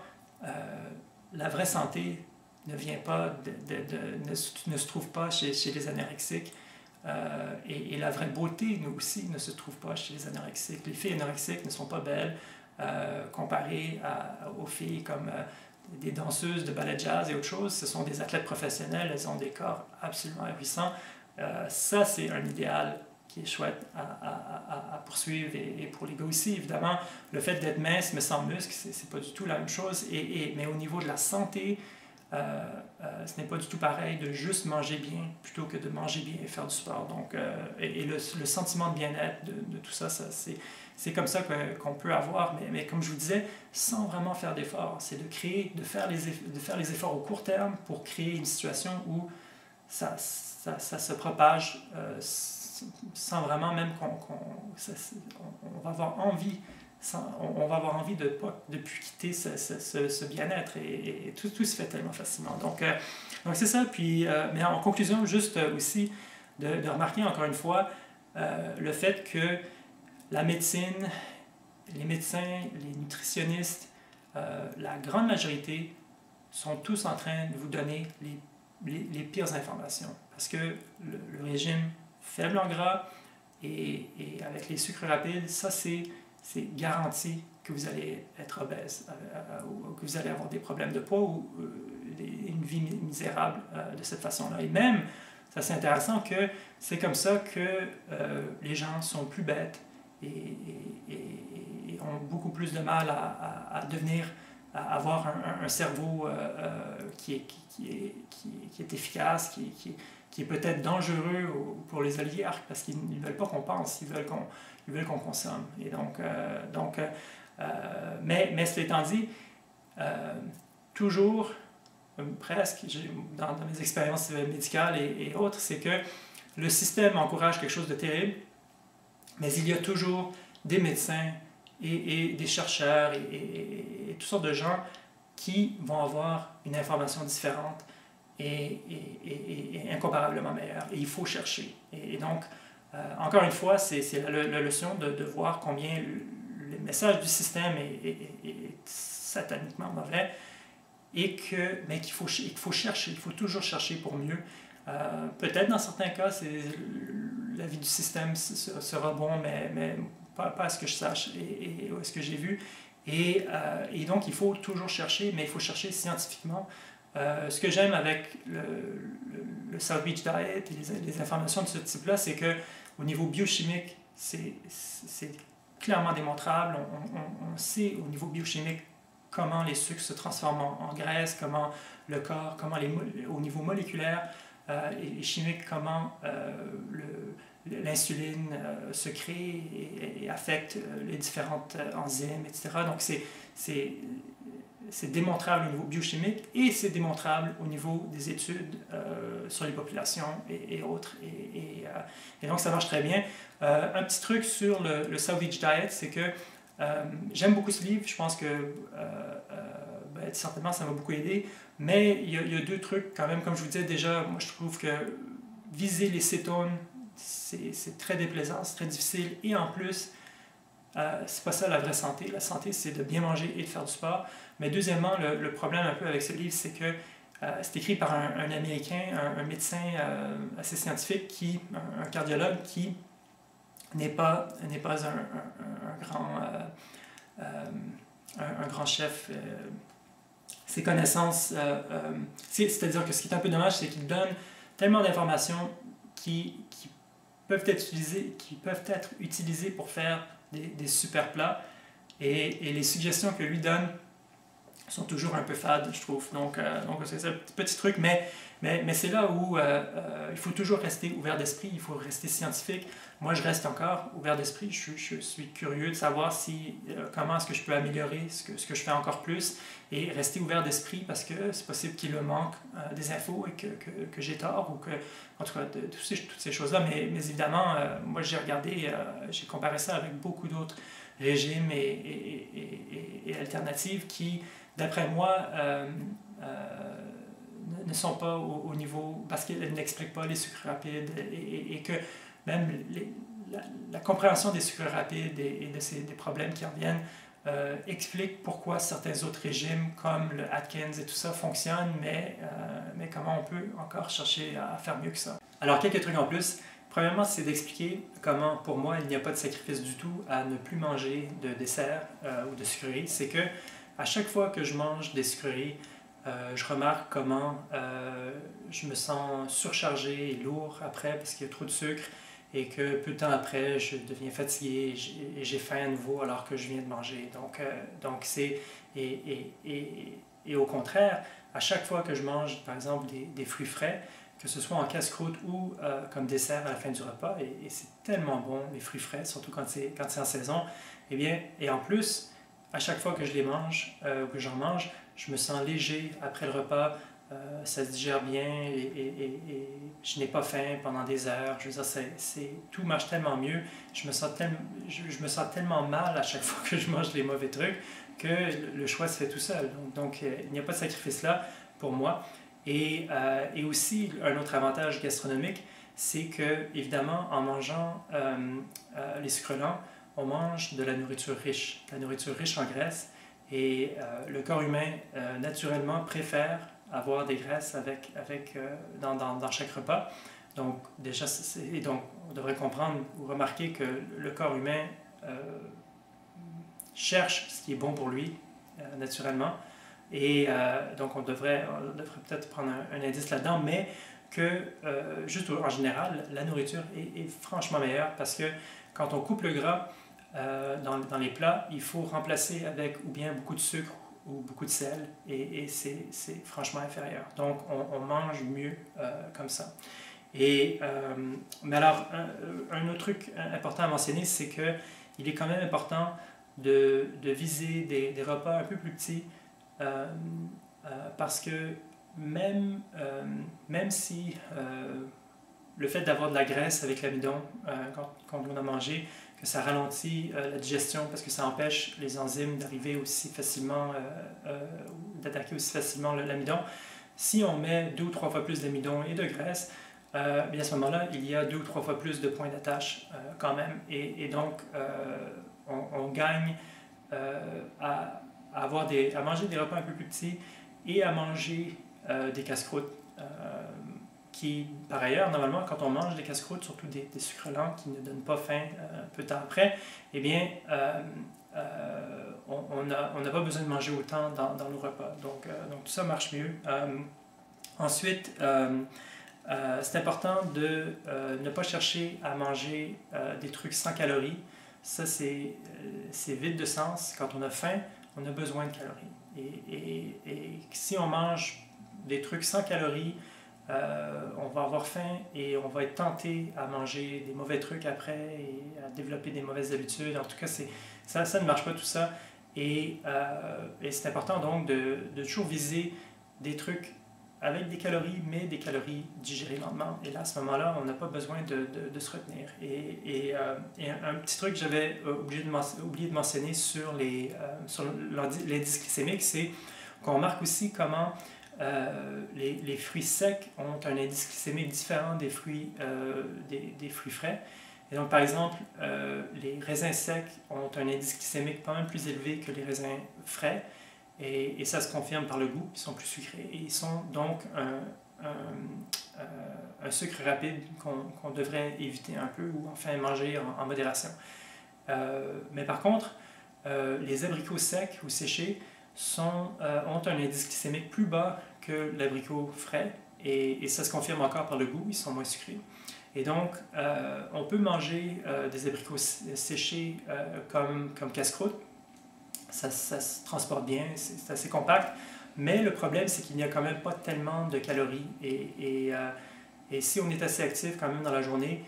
la vraie santé ne vient pas, ne se trouve pas chez les anorexiques. Et la vraie beauté, nous aussi, ne se trouve pas chez les anorexiques. Les filles anorexiques ne sont pas belles comparées aux filles comme des danseuses de ballet jazz et autre chose. Ce sont des athlètes professionnels, elles ont des corps absolument ahurissants. Ça, c'est un idéal qui est chouette à poursuivre. Et pour les gars aussi, évidemment, le fait d'être mince mais sans muscles, c'est pas du tout la même chose. Mais au niveau de la santé, ce n'est pas du tout pareil de juste manger bien plutôt que de manger bien et faire du sport. Donc, le sentiment de bien-être de tout ça, c'est comme ça qu'on peut avoir, mais comme je vous disais, sans vraiment faire d'efforts. C'est de faire les efforts au court terme pour créer une situation où ça se propage sans vraiment même on va avoir envie. On va avoir envie de ne plus quitter ce bien-être et tout se fait tellement facilement. Donc c'est ça. Puis, mais en conclusion, juste aussi de remarquer encore une fois le fait que la médecine, les médecins, les nutritionnistes, la grande majorité sont tous en train de vous donner les pires informations. Parce que le régime faible en gras et avec les sucres rapides, ça c'est garanti que vous allez être obèse, ou que vous allez avoir des problèmes de poids ou une vie misérable de cette façon-là. Et même, ça c'est intéressant que c'est comme ça que les gens sont plus bêtes et ont beaucoup plus de mal à devenir, à avoir un cerveau qui est efficace, qui est peut-être dangereux pour les oligarques parce qu'ils ne veulent pas qu'on pense, ils veulent qu'on consomme. Et mais cela étant dit, toujours, presque, dans mes expériences médicales et autres, c'est que le système encourage quelque chose de terrible, mais il y a toujours des médecins et des chercheurs et toutes sortes de gens qui vont avoir une information différente et incomparablement meilleure. Et il faut chercher. Et donc, encore une fois, c'est la leçon de voir combien le message du système est sataniquement mauvais mais qu'il faut chercher, il faut toujours chercher pour mieux. Peut-être dans certains cas, la vie du système sera bon, mais pas à ce que je sache et à ce que j'ai vu. Et donc, il faut toujours chercher, mais il faut chercher scientifiquement. Ce que j'aime avec le South Beach Diet et les informations de ce type-là, c'est qu'au niveau biochimique, c'est clairement démontrable. On sait au niveau biochimique comment les sucres se transforment en graisse, comment le corps, au niveau moléculaire et chimique, comment l'insuline se crée et affecte les différentes enzymes, etc. Donc c'est démontrable au niveau biochimique et c'est démontrable au niveau des études sur les populations et autres. Et donc ça marche très bien. Un petit truc sur le South Beach Diet, c'est que j'aime beaucoup ce livre, je pense que certainement ça m'a beaucoup aidé, mais il y a deux trucs quand même, comme je vous disais déjà, moi je trouve que viser les cétones, c'est très déplaisant, c'est très difficile, et en plus, c'est pas ça la vraie santé. La santé, c'est de bien manger et de faire du sport. Mais deuxièmement, le problème un peu avec ce livre, c'est que c'est écrit par un Américain, un médecin assez scientifique, un cardiologue qui n'est pas un grand chef. Ses connaissances, c'est-à-dire que ce qui est un peu dommage, c'est qu'il donne tellement d'informations qui peuvent être utilisées pour faire des super plats, et les suggestions que lui donne sont toujours un peu fades, je trouve. Donc c'est un petit truc, mais c'est là où il faut toujours rester ouvert d'esprit, il faut rester scientifique. Moi, je reste encore ouvert d'esprit, je suis curieux de savoir comment est-ce que je peux améliorer ce que je fais encore plus, et rester ouvert d'esprit parce que c'est possible qu'il me manque des infos et que j'ai tort, ou que, en tout cas, toutes ces choses-là. Mais évidemment, moi, j'ai comparé ça avec beaucoup d'autres régimes et alternatives qui, d'après moi, ne sont pas au niveau, parce qu'elles n'expliquent pas les sucres rapides, et que même la compréhension des sucres rapides et des problèmes qui en viennent explique pourquoi certains autres régimes comme le Atkins et tout ça fonctionnent, mais comment on peut encore chercher à faire mieux que ça. Alors, quelques trucs en plus. Premièrement, c'est d'expliquer comment, pour moi, il n'y a pas de sacrifice du tout à ne plus manger de dessert ou de sucreries. C'est que à chaque fois que je mange des sucreries, je remarque comment je me sens surchargé et lourd après parce qu'il y a trop de sucre, et que peu de temps après, je deviens fatigué et j'ai faim à nouveau alors que je viens de manger. Donc et au contraire, à chaque fois que je mange, par exemple, des fruits frais, que ce soit en casse-croûte ou comme dessert à la fin du repas, et c'est tellement bon, les fruits frais, surtout quand c'est en saison, et en plus, à chaque fois que je les mange, ou que j'en mange, je me sens léger après le repas, ça se digère bien, et je n'ai pas faim pendant des heures. Je veux dire, tout marche tellement mieux. Je me sens tellement mal à chaque fois que je mange les mauvais trucs que le choix se fait tout seul. Donc il n'y a pas de sacrifice là pour moi. Et aussi, un autre avantage gastronomique, c'est que, évidemment, en mangeant les sucres lents, on mange de la nourriture riche en graisse. Et le corps humain, naturellement, préfère avoir des graisses dans chaque repas. Donc, déjà, donc, on devrait comprendre ou remarquer que le corps humain cherche ce qui est bon pour lui, naturellement. Et donc, on devrait peut-être prendre un indice là-dedans, mais que, juste en général, la nourriture est franchement meilleure parce que quand on coupe le gras dans les plats, il faut remplacer avec ou bien beaucoup de sucre ou beaucoup de sel, et c'est franchement inférieur. Donc, on mange mieux comme ça. Mais alors, un autre truc important à mentionner, c'est qu'il est quand même important de viser des repas un peu plus petits parce que même si le fait d'avoir de la graisse avec l'amidon quand on a mangé, que ça ralentit la digestion parce que ça empêche les enzymes d'arriver aussi facilement, d'attaquer aussi facilement l'amidon. Si on met 2 ou 3 fois plus d'amidon et de graisse, bien à ce moment-là, il y a 2 ou 3 fois plus de points d'attache quand même. Et donc, on gagne à manger des repas un peu plus petits et à manger des casse-croûtes qui, par ailleurs, normalement, quand on mange des casse-croûtes, surtout des sucres lents qui ne donnent pas faim un peu de temps après, eh bien, on n'a pas besoin de manger autant dans nos repas. Donc tout ça marche mieux. Ensuite, c'est important de ne pas chercher à manger des trucs sans calories. Ça, c'est vide de sens. Quand on a faim, on a besoin de calories. Et si on mange des trucs sans calories, on va avoir faim et on va être tenté à manger des mauvais trucs après et à développer des mauvaises habitudes. En tout cas, ça ne marche pas tout ça. Et c'est important donc de toujours viser des trucs avec des calories, mais des calories digérées lentement. Et là, à ce moment-là, on n'a pas besoin de se retenir. Et un petit truc que j'avais oublié de mentionner sur l'indice glycémique, c'est qu'on remarque aussi comment les fruits secs ont un indice glycémique différent des fruits frais. Et donc, par exemple, les raisins secs ont un indice glycémique pas mal plus élevé que les raisins frais. Et ça se confirme par le goût, ils sont plus sucrés. Et ils sont donc un sucre rapide qu'on devrait éviter un peu ou enfin manger en modération. Mais par contre, les abricots secs ou séchés ont un indice glycémique plus bas que l'abricot frais. Et ça se confirme encore par le goût, ils sont moins sucrés. Et donc, on peut manger des abricots séchés comme casse-croûte. Ça se transporte bien, c'est assez compact. Mais le problème, c'est qu'il n'y a quand même pas tellement de calories. Et si on est assez actif quand même dans la journée,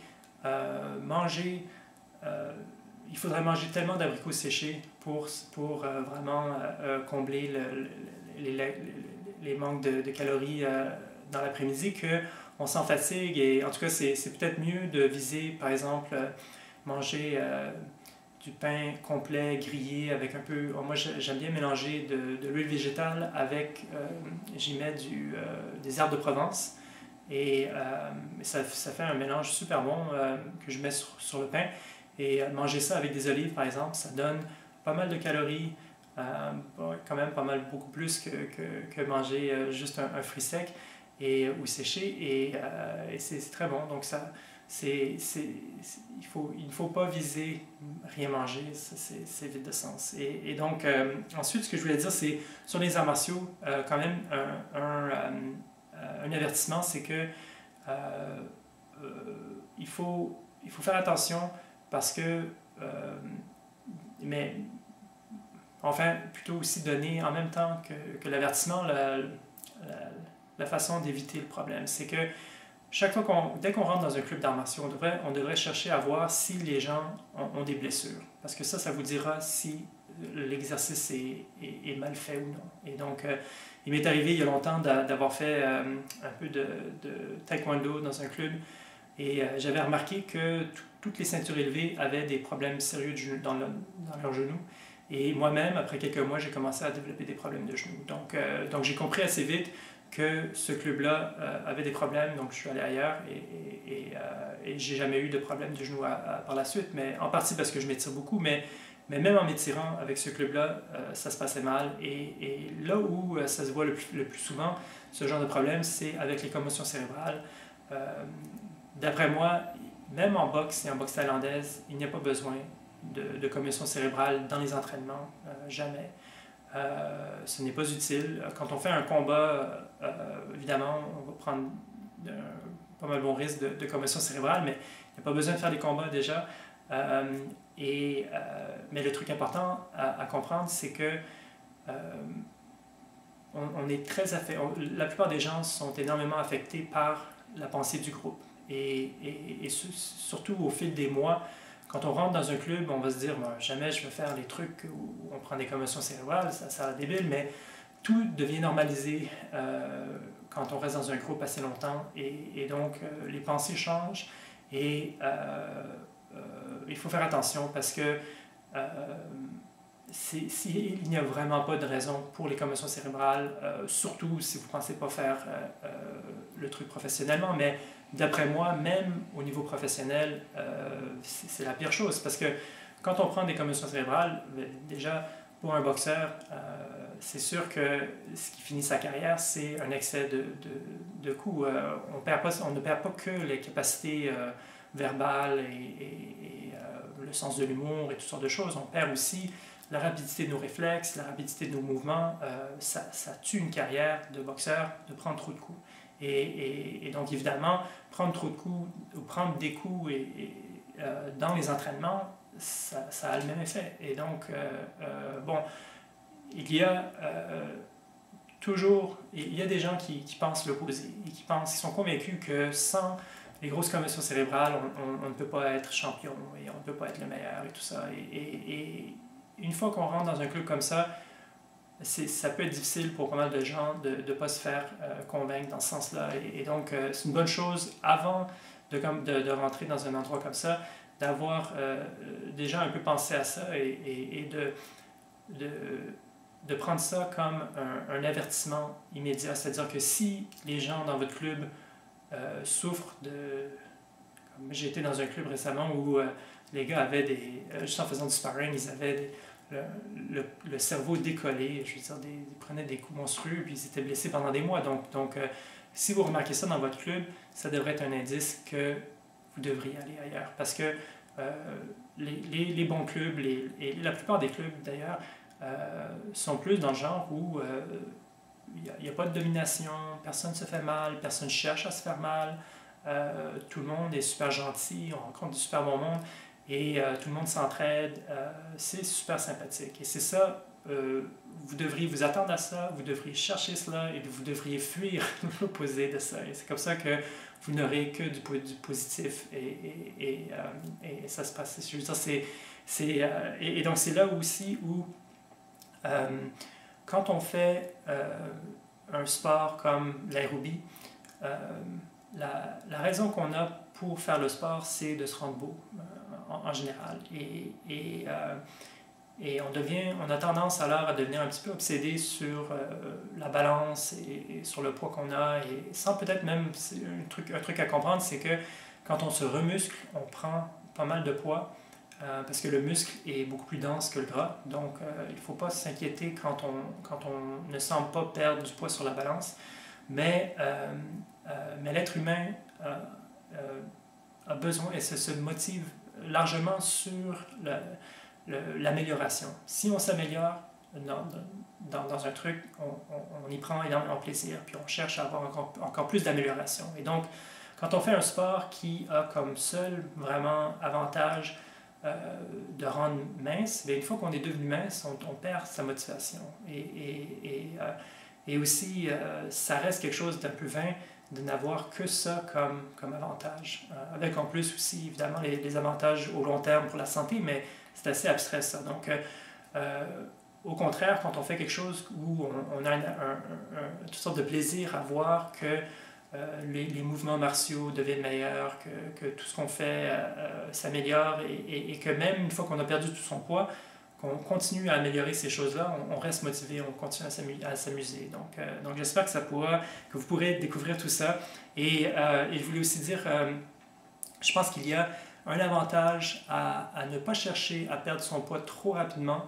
il faudrait manger tellement d'abricots séchés pour vraiment combler les manques de calories dans l'après-midi qu'on s'en fatigue. Et en tout cas, c'est peut-être mieux de viser, par exemple, manger du pain complet grillé avec un peu... Moi, j'aime bien mélanger de l'huile végétale avec... j'y mets des herbes de Provence. Et ça fait un mélange super bon que je mets sur le pain. Et manger ça avec des olives, par exemple, ça donne pas mal de calories, quand même beaucoup plus que manger juste un fruit sec ou séché. Et c'est très bon. Donc, il ne faut pas viser rien manger, c'est vide de sens. Et donc, ensuite, ce que je voulais dire, c'est sur les arts martiaux, quand même, un avertissement, c'est que il faut faire attention parce que, mais enfin, plutôt aussi donner en même temps que l'avertissement la façon d'éviter le problème. C'est que chaque fois dès qu'on rentre dans un club d'arts martiaux, on devrait chercher à voir si les gens ont des blessures. Parce que ça vous dira si l'exercice est mal fait ou non. Et donc, il m'est arrivé il y a longtemps d'avoir fait un peu de taekwondo dans un club. Et j'avais remarqué que toutes les ceintures élevées avaient des problèmes sérieux dans leurs genoux. Et moi-même, après quelques mois, j'ai commencé à développer des problèmes de genoux. Donc j'ai compris assez vite que ce club-là avait des problèmes, donc je suis allé ailleurs et j'ai jamais eu de problème de genoux par la suite, mais en partie parce que je m'étire beaucoup, mais Mais même en m'étirant avec ce club-là, ça se passait mal. Et là où ça se voit le plus souvent, ce genre de problème, c'est avec les commotions cérébrales. D'après moi, même en boxe et en boxe thaïlandaise, il n'y a pas besoin de commotion cérébrale dans les entraînements, jamais. Ce n'est pas utile. Quand on fait un combat, évidemment, on va prendre pas mal bon risque de commotion cérébrale, mais il n'y a pas besoin de faire des combats déjà. Mais le truc important à comprendre, c'est que on est très affecté. La plupart des gens sont énormément affectés par la pensée du groupe. Et surtout au fil des mois, quand on rentre dans un club, on va se dire jamais je vais faire les trucs où on prend des commotions cérébrales, ça a l'air débile, mais tout devient normalisé quand on reste dans un groupe assez longtemps. Et donc, les pensées changent et il faut faire attention parce que il n'y a vraiment pas de raison pour les commotions cérébrales, surtout si vous ne pensez pas faire le truc professionnellement, mais d'après moi, même au niveau professionnel, c'est la pire chose parce que quand on prend des commotions cérébrales, déjà pour un boxeur, c'est sûr que ce qui finit sa carrière, c'est un excès de coups. On ne perd pas que les capacités verbales et le sens de l'humour et toutes sortes de choses. On perd aussi la rapidité de nos réflexes, la rapidité de nos mouvements. Ça tue une carrière de boxeur de prendre trop de coups. Et donc, évidemment, prendre trop de coups ou prendre des coups dans les entraînements, ça a le même effet. Et donc, bon, il y a des gens qui pensent l'opposé et qui sont convaincus que sans les grosses commotions cérébrales, on ne peut pas être champion et on ne peut pas être le meilleur et tout ça. Et une fois qu'on rentre dans un club comme ça peut être difficile pour pas mal de gens de ne pas se faire convaincre dans ce sens-là. Et donc, c'est une bonne chose avant de rentrer dans un endroit comme ça, d'avoir déjà un peu pensé à ça et de prendre ça comme un avertissement immédiat. C'est-à-dire que si les gens dans votre club souffrent comme j'ai été dans un club récemment où les gars avaient juste en faisant du sparring, ils avaient le cerveau décollé, je veux dire, ils prenaient des coups monstrueux puis ils étaient blessés pendant des mois. Donc si vous remarquez ça dans votre club, ça devrait être un indice que vous devriez aller ailleurs. Parce que les bons clubs, et la plupart des clubs d'ailleurs, sont plus dans le genre où il n'y a pas de domination, personne ne se fait mal, personne ne cherche à se faire mal, tout le monde est super gentil, on rencontre du super bon monde et tout le monde s'entraide, c'est super sympathique. Et c'est ça, vous devriez vous attendre à ça, vous devriez chercher cela et vous devriez fuir l'opposé de ça. Et c'est comme ça que vous n'aurez que du positif et ça se passe. Je veux dire, et donc c'est là aussi où quand on fait un sport comme l'aérobie, la raison qu'on a pour faire le sport, c'est de se rendre beau en général. Et on a tendance alors à devenir un petit peu obsédé sur la balance et sur le poids qu'on a. Et sans peut-être même, un truc à comprendre, c'est que quand on se remuscle, on prend pas mal de poids. Parce que le muscle est beaucoup plus dense que le gras. Donc, il ne faut pas s'inquiéter quand on ne semble pas perdre du poids sur la balance. Mais l'être humain a besoin et se motive largement sur l'amélioration. Si on s'améliore dans un truc, on y prend énormément de plaisir, puis on cherche à avoir encore plus d'amélioration. Et donc, quand on fait un sport qui a comme seul vraiment avantage de rendre mince, bien, une fois qu'on est devenu mince, on perd sa motivation. Et aussi, ça reste quelque chose d'un peu vain de n'avoir que ça comme avantage. Avec en plus aussi, évidemment, les avantages au long terme pour la santé, mais c'est assez abstrait ça. Donc, au contraire, quand on fait quelque chose où on a toutes sortes de plaisir à voir que les mouvements martiaux deviennent meilleurs, que tout ce qu'on fait s'améliore et que même une fois qu'on a perdu tout son poids, qu'on continue à améliorer ces choses-là, on reste motivé, on continue à s'amuser. Donc j'espère que vous pourrez découvrir tout ça. Et je voulais aussi dire, je pense qu'il y a un avantage à ne pas chercher à perdre son poids trop rapidement,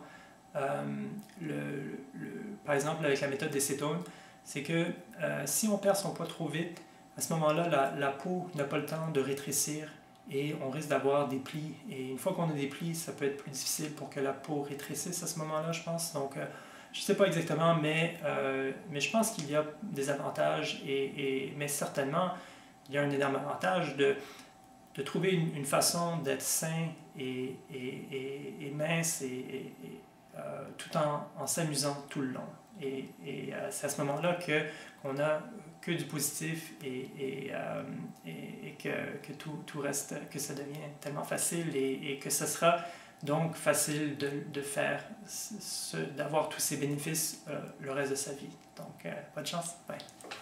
par exemple avec la méthode des cétones, c'est que si on perd son poids trop vite, à ce moment-là, la peau n'a pas le temps de rétrécir et on risque d'avoir des plis. Et une fois qu'on a des plis, ça peut être plus difficile pour que la peau rétrécisse à ce moment-là, je pense. Donc, je ne sais pas exactement, mais je pense qu'il y a des avantages, mais certainement, il y a un énorme avantage de trouver une façon d'être sain et mince tout en s'amusant tout le long. Et c'est à ce moment-là qu'on a que du positif et que tout reste, que ça devient tellement facile et que ce sera donc facile de faire, d'avoir tous ces bénéfices le reste de sa vie. Donc, bonne chance. Bye.